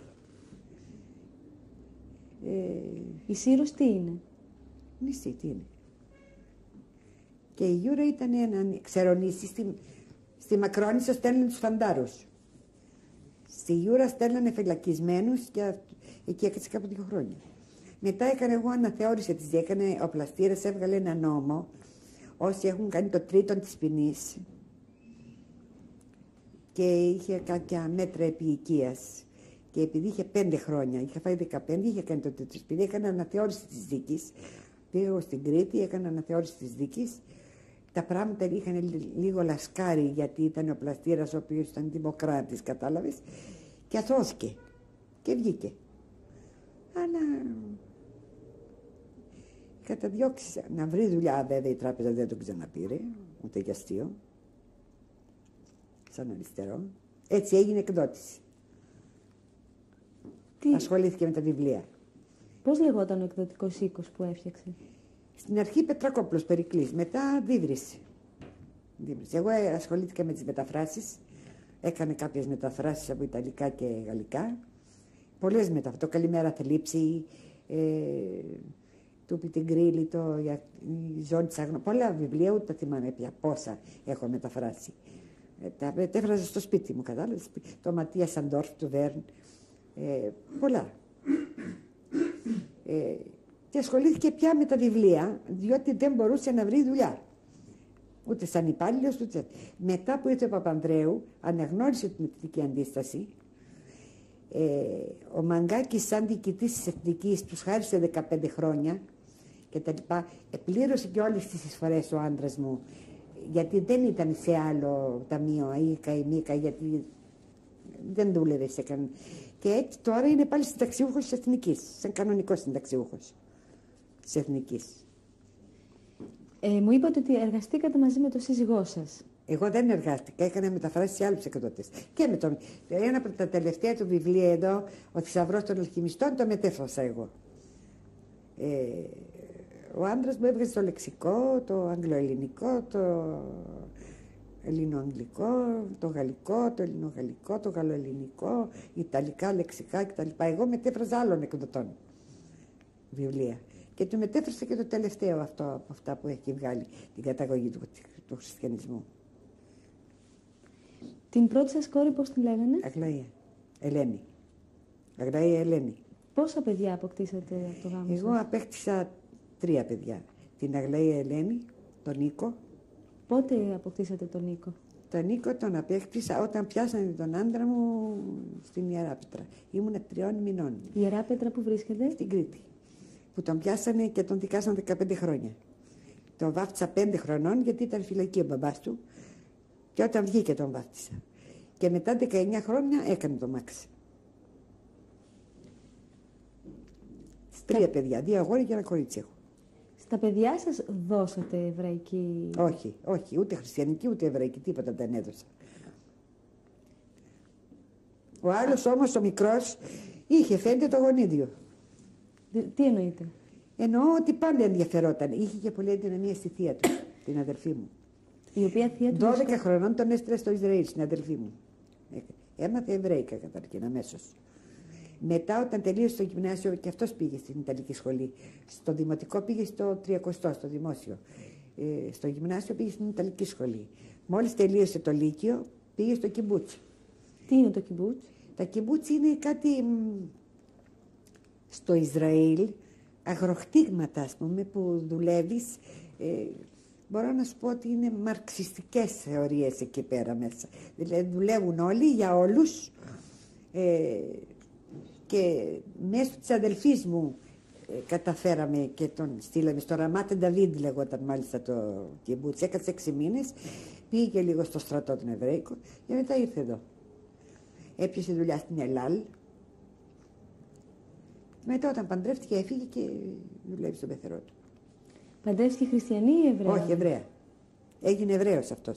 Ε, η Σύρος τι είναι? Νησί, τι είναι. Και η Γιούρα ήταν ένα ξερονήσι. Στη, στη Μακρόνισσο στέλνανε τους φαντάρους. Στη Γιούρα στέλνανε φυλακισμένους και εκεί έκατσε κάπου δύο χρόνια. Μετά έκανε εγώ αναθεώρηση της, έκανε ο πλαστήρας, έβγαλε ένα νόμο όσοι έχουν κάνει το τρίτο της ποινής και είχε κάποια μέτρα επί οικίας. Και επειδή είχε πέντε χρόνια, είχε φάει δεκαπέντε, είχε κάνει το τρίτο της ποινής, έκανε αναθεώρηση της δίκης. Πήγα εγώ στην Κρήτη, έκανε αναθεώρηση της δίκης. Τα πράγματα είχαν λίγο λασκάρι γιατί ήταν ο πλαστήρας ο οποίος ήταν δημοκράτης, κατάλαβες, και αθώθηκε και βγήκε. Αλλά καταδιώξει να βρει δουλειά, βέβαια η τράπεζα δεν τον ξαναπήρε, ούτε για αστείο, σαν αριστερό. Έτσι έγινε εκδότηση. Τι? Ασχολήθηκε με τα βιβλία. Πώς λεγόταν ο εκδοτικός οίκος που έφτιαξε? Στην αρχή Πετρακόπουλος Περικλής, μετά Δίβρης. Εγώ ασχολήθηκα με τις μεταφράσεις, έκανε κάποιες μεταφράσεις από Ιταλικά και Γαλλικά. Πολλές μεταφράσεις, το Καλημέρα Θλίψη, ε, του Πιτιγκρίλη, το η Ζώνη της Αγνώ. Πολλά βιβλία, ούτε τα θυμάμαι πια πόσα έχω μεταφράσει. Ε, τα μετέφραζα στο σπίτι μου, κατάλαβες. Το Ματία Σαντόρφ, του Βέρν, ε, πολλά. Ε, και ασχολήθηκε πια με τα βιβλία, διότι δεν μπορούσε να βρει δουλειά. Ούτε σαν υπάλληλος, ούτε. Μετά που ήρθε ο Παπανδρέου, αναγνώρισε την Εθνική Αντίσταση. Ε, ο Μαγκάκης, σαν διοικητής της Εθνικής, τους χάρισε δεκαπέντε χρόνια και τα λοιπά. Επλήρωσε και όλες τις εισφορές ο άντρας μου, γιατί δεν ήταν σε άλλο ταμείο, ΑΕΚΑ ή ΜΙΚΑ, γιατί δεν δούλευε σε κανένα. Και έτσι τώρα είναι πάλι συνταξιούχος της Εθνικής, σαν κανονικός συνταξιούχος της Εθνικής. Ε, μου είπατε ότι εργαστήκατε μαζί με τον σύζυγό σας. Εγώ δεν εργάστηκα, έκανα μεταφράσεις σε άλλους εκδότες. Και με τον... Ένα από τα τελευταία του βιβλία εδώ, Ο Θησαυρός των Αλχημιστών, το μετέφρασα εγώ. Ε, ο άντρας μου έβγαζε το λεξικό, το αγγλοελληνικό, το ελληνοαγγλικό, το γαλλικό, το ελληνογαλλικό, το γαλλοελληνικό, ιταλικά, λεξικά κτλ. Εγώ μετέφραζα άλλων εκδοτών βιβλία. Και του μετέφρασα και το τελευταίο αυτό από αυτά που έχει βγάλει, την καταγωγή του, του χριστιανισμού. Την πρώτη σας κόρη πώς την λέγανε? Αγλαία. Ελένη. Αγλαία Ελένη. Πόσα παιδιά αποκτήσατε από το γάμο σας? Εγώ απέκτησα τρία παιδιά. Την Αγλαία Ελένη, τον Νίκο. Πότε αποκτήσατε τον Νίκο? Τον Νίκο τον απέκτησα όταν πιάσανε τον άντρα μου στην Ιεράπετρα. Ήμουνα τριών μηνών. Η Ιεράπετρα που βρίσκεται? Στην Κρήτη. Που τον πιάσανε και τον δικάσαν δεκαπέντε χρόνια. Τον βάφτισα πέντε χρονών γιατί ήταν φυλακή ο μπαμπάς του. Και όταν βγήκε τον βάφτισα. Και μετά δεκαεννιά χρόνια έκανε το μάξι. Τρία παιδιά, δύο αγόρια και ένα κορίτσι έχω. Στα παιδιά σας δώσατε εβραϊκή? Όχι, όχι, ούτε χριστιανική ούτε εβραϊκή, τίποτα δεν έδωσα. Ο άλλος όμως, ο μικρός, είχε φαίνεται το γονίδιο. Τι εννοείτε? Εννοώ ότι πάντα ενδιαφερόταν. Είχε και πολύ αδυναμία στη θεία του, την αδερφή μου. Η οποία θεία του? δώδεκα χρονών τον έστειλε στο Ισραήλ, στην αδερφή μου. Έμαθε Εβραίικα καταρχήν αμέσως. Μετά, όταν τελείωσε το γυμνάσιο, και αυτός πήγε στην Ιταλική σχολή. Στο δημοτικό πήγε στο τριακοστό, στο δημόσιο. Ε, στο γυμνάσιο πήγε στην Ιταλική σχολή. Μόλις τελείωσε το Λύκειο, πήγε στο κιμπούτσι. Τι είναι το κιμπούτσι? Τα κιμπούτσι είναι κάτι μ, στο Ισραήλ, αγροχτήγματα, ας πούμε, που δουλεύεις. Ε, μπορώ να σου πω ότι είναι μαρξιστικές θεωρίες εκεί πέρα μέσα. Δηλαδή δουλεύουν όλοι για όλους. Ε, και μέσω της αδελφής μου ε, καταφέραμε και τον στείλαμε στο Ραμάτε Νταβίντ, λεγόταν μάλιστα το κιμπούτσι. Έκατσε έξι μήνες, πήγε και λίγο στο στρατό τον Εβραϊκό και μετά ήρθε εδώ. Έπιασε δουλειά στην Ελάλ. Μετά όταν παντρεύτηκε έφυγε και δουλεύει στον πεθερό του. Παντρεύτηκε χριστιανή ή Εβραία? Όχι, Εβραία. Έγινε Εβραίος αυτός.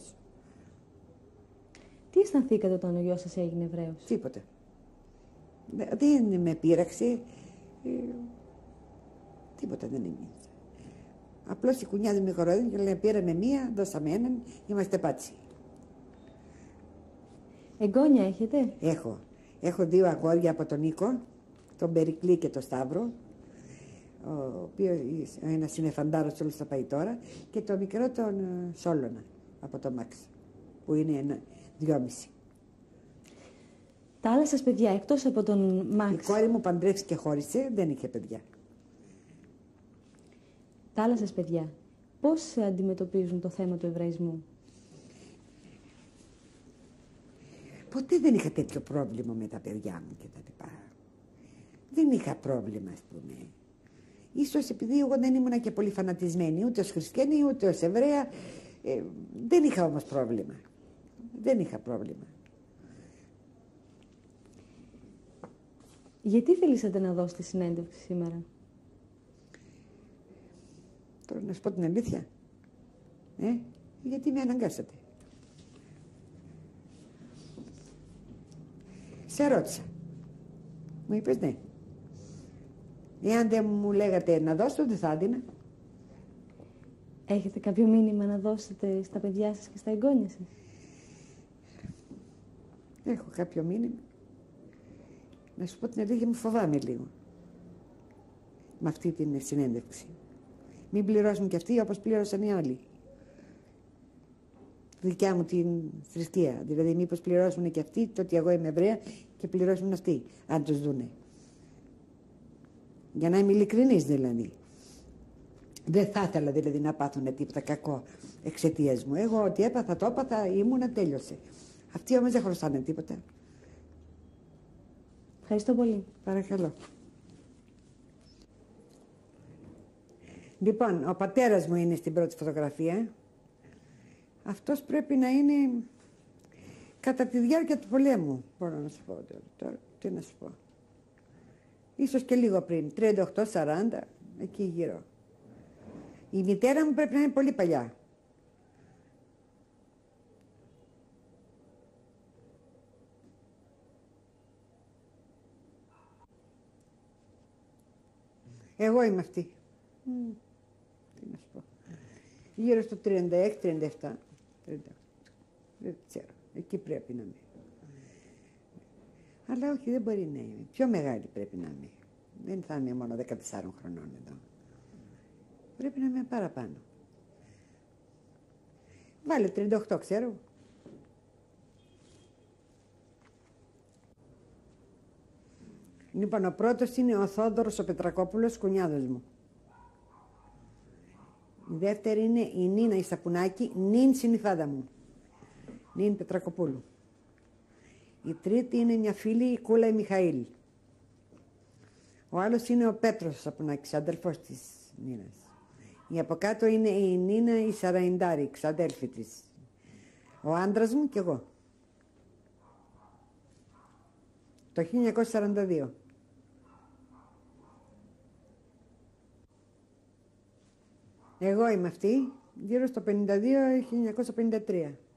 Τι αισθανθήκατε όταν ο γιος σας έγινε Εβραίος? Τίποτα. Δεν με πείραξε. Ε, τίποτα δεν είναι. Απλώς η κουνιά δεν με χωρόδει και λέει πήραμε μία, δώσαμε έναν, είμαστε πάτσι. Εγγόνια έχετε? Έχω. Έχω δύο αγόρια από τον Νίκο, τον Περικλή και τον Σταύρο, ο οποίος ο ένας είναι φαντάρος, όλος θα πάει τώρα, και το μικρό τον Σόλωνα από το Μάξ, που είναι ένα, δυόμιση. Τα άλλα σας παιδιά, εκτός από τον Μάξ? Η κόρη μου παντρεύτηκε και χώρισε, δεν είχε παιδιά. Τα άλλα σας παιδιά, πώς αντιμετωπίζουν το θέμα του Εβραϊσμού? Ποτέ δεν είχα τέτοιο πρόβλημα με τα παιδιά μου και τα λοιπά. Δεν είχα πρόβλημα, ας πούμε. Ίσως επειδή εγώ δεν ήμουνα και πολύ φανατισμένη, ούτε ως χριστιανή, ούτε ως Εβραία. Ε, δεν είχα όμως πρόβλημα. Δεν είχα πρόβλημα. Γιατί θελήσατε να δώσετε συνέντευξη σήμερα? Τώρα να σου πω την αλήθεια. Ε, γιατί με αναγκάσατε. Σε ρώτησα. Μου είπες ναι. Εάν δεν μου λέγατε να δώσω, δεν θα έδινα. Έχετε κάποιο μήνυμα να δώσετε στα παιδιά σας και στα εγγόνια σας? Έχω κάποιο μήνυμα. Να σου πω την αλήθεια, μου φοβάμαι λίγο. Με αυτή την συνέντευξη. Μην πληρώσουν κι αυτοί όπως πλήρωσαν οι άλλοι. Δικιά μου την θρησκεία. Δηλαδή, μήπως πληρώσουν και αυτοί το ότι εγώ είμαι Εβραία και πληρώσουν αυτοί, αν τους δούνε. Για να είμαι ειλικρινής δηλαδή. Δεν θα ήθελα δηλαδή να πάθουν τίποτα κακό εξαιτίας μου. Εγώ ότι έπαθα το έπαθα, ήμουνα, τέλειωσε. Αυτοί όμως δεν χρωστάνε τίποτα. Ευχαριστώ πολύ. Παρακαλώ. Λοιπόν, ο πατέρας μου είναι στην πρώτη φωτογραφία. Αυτός πρέπει να είναι κατά τη διάρκεια του πολέμου. Μπορώ να σου πω τώρα, τώρα τι να σου πω. Ίσως και λίγο πριν, τριάντα οκτώ σαράντα, εκεί γύρω. Η μητέρα μου πρέπει να είναι πολύ παλιά. Εγώ είμαι αυτή. Mm. Τι να σου πω. Γύρω στο τριάντα έξι τριάντα επτά. τριάντα οκτώ. Δεν ξέρω. Εκεί πρέπει να είμαι. Αλλά όχι, δεν μπορεί να είμαι. Πιο μεγάλη πρέπει να είμαι. Δεν θα είμαι μόνο δεκατεσσάρων χρονών εδώ. Πρέπει να είμαι παραπάνω. Βάλε τριάντα οκτώ, ξέρω. Λοιπόν, ο πρώτος είναι ο Θόδωρος ο Πετρακόπουλος, κουνιάδος μου. Η δεύτερη είναι η Νίνα η Σαπουνάκη, νυν συνυφάδα μου. Νυν Πετρακοπούλου. Η τρίτη είναι μια φίλη, η Κούλα η Μιχαήλ. Ο άλλος είναι ο Πέτρος ο Σαπουνάκης, αδελφός της Νίνας. Η από κάτω είναι η Νίνα η Σαραϊντάρη, ξαδέλφη της. Ο άντρας μου και εγώ. Το χίλια εννιακόσια σαράντα δύο. Εγώ είμαι αυτή, γύρω στο πενήντα δύο χίλια εννιακόσια πενήντα τρία.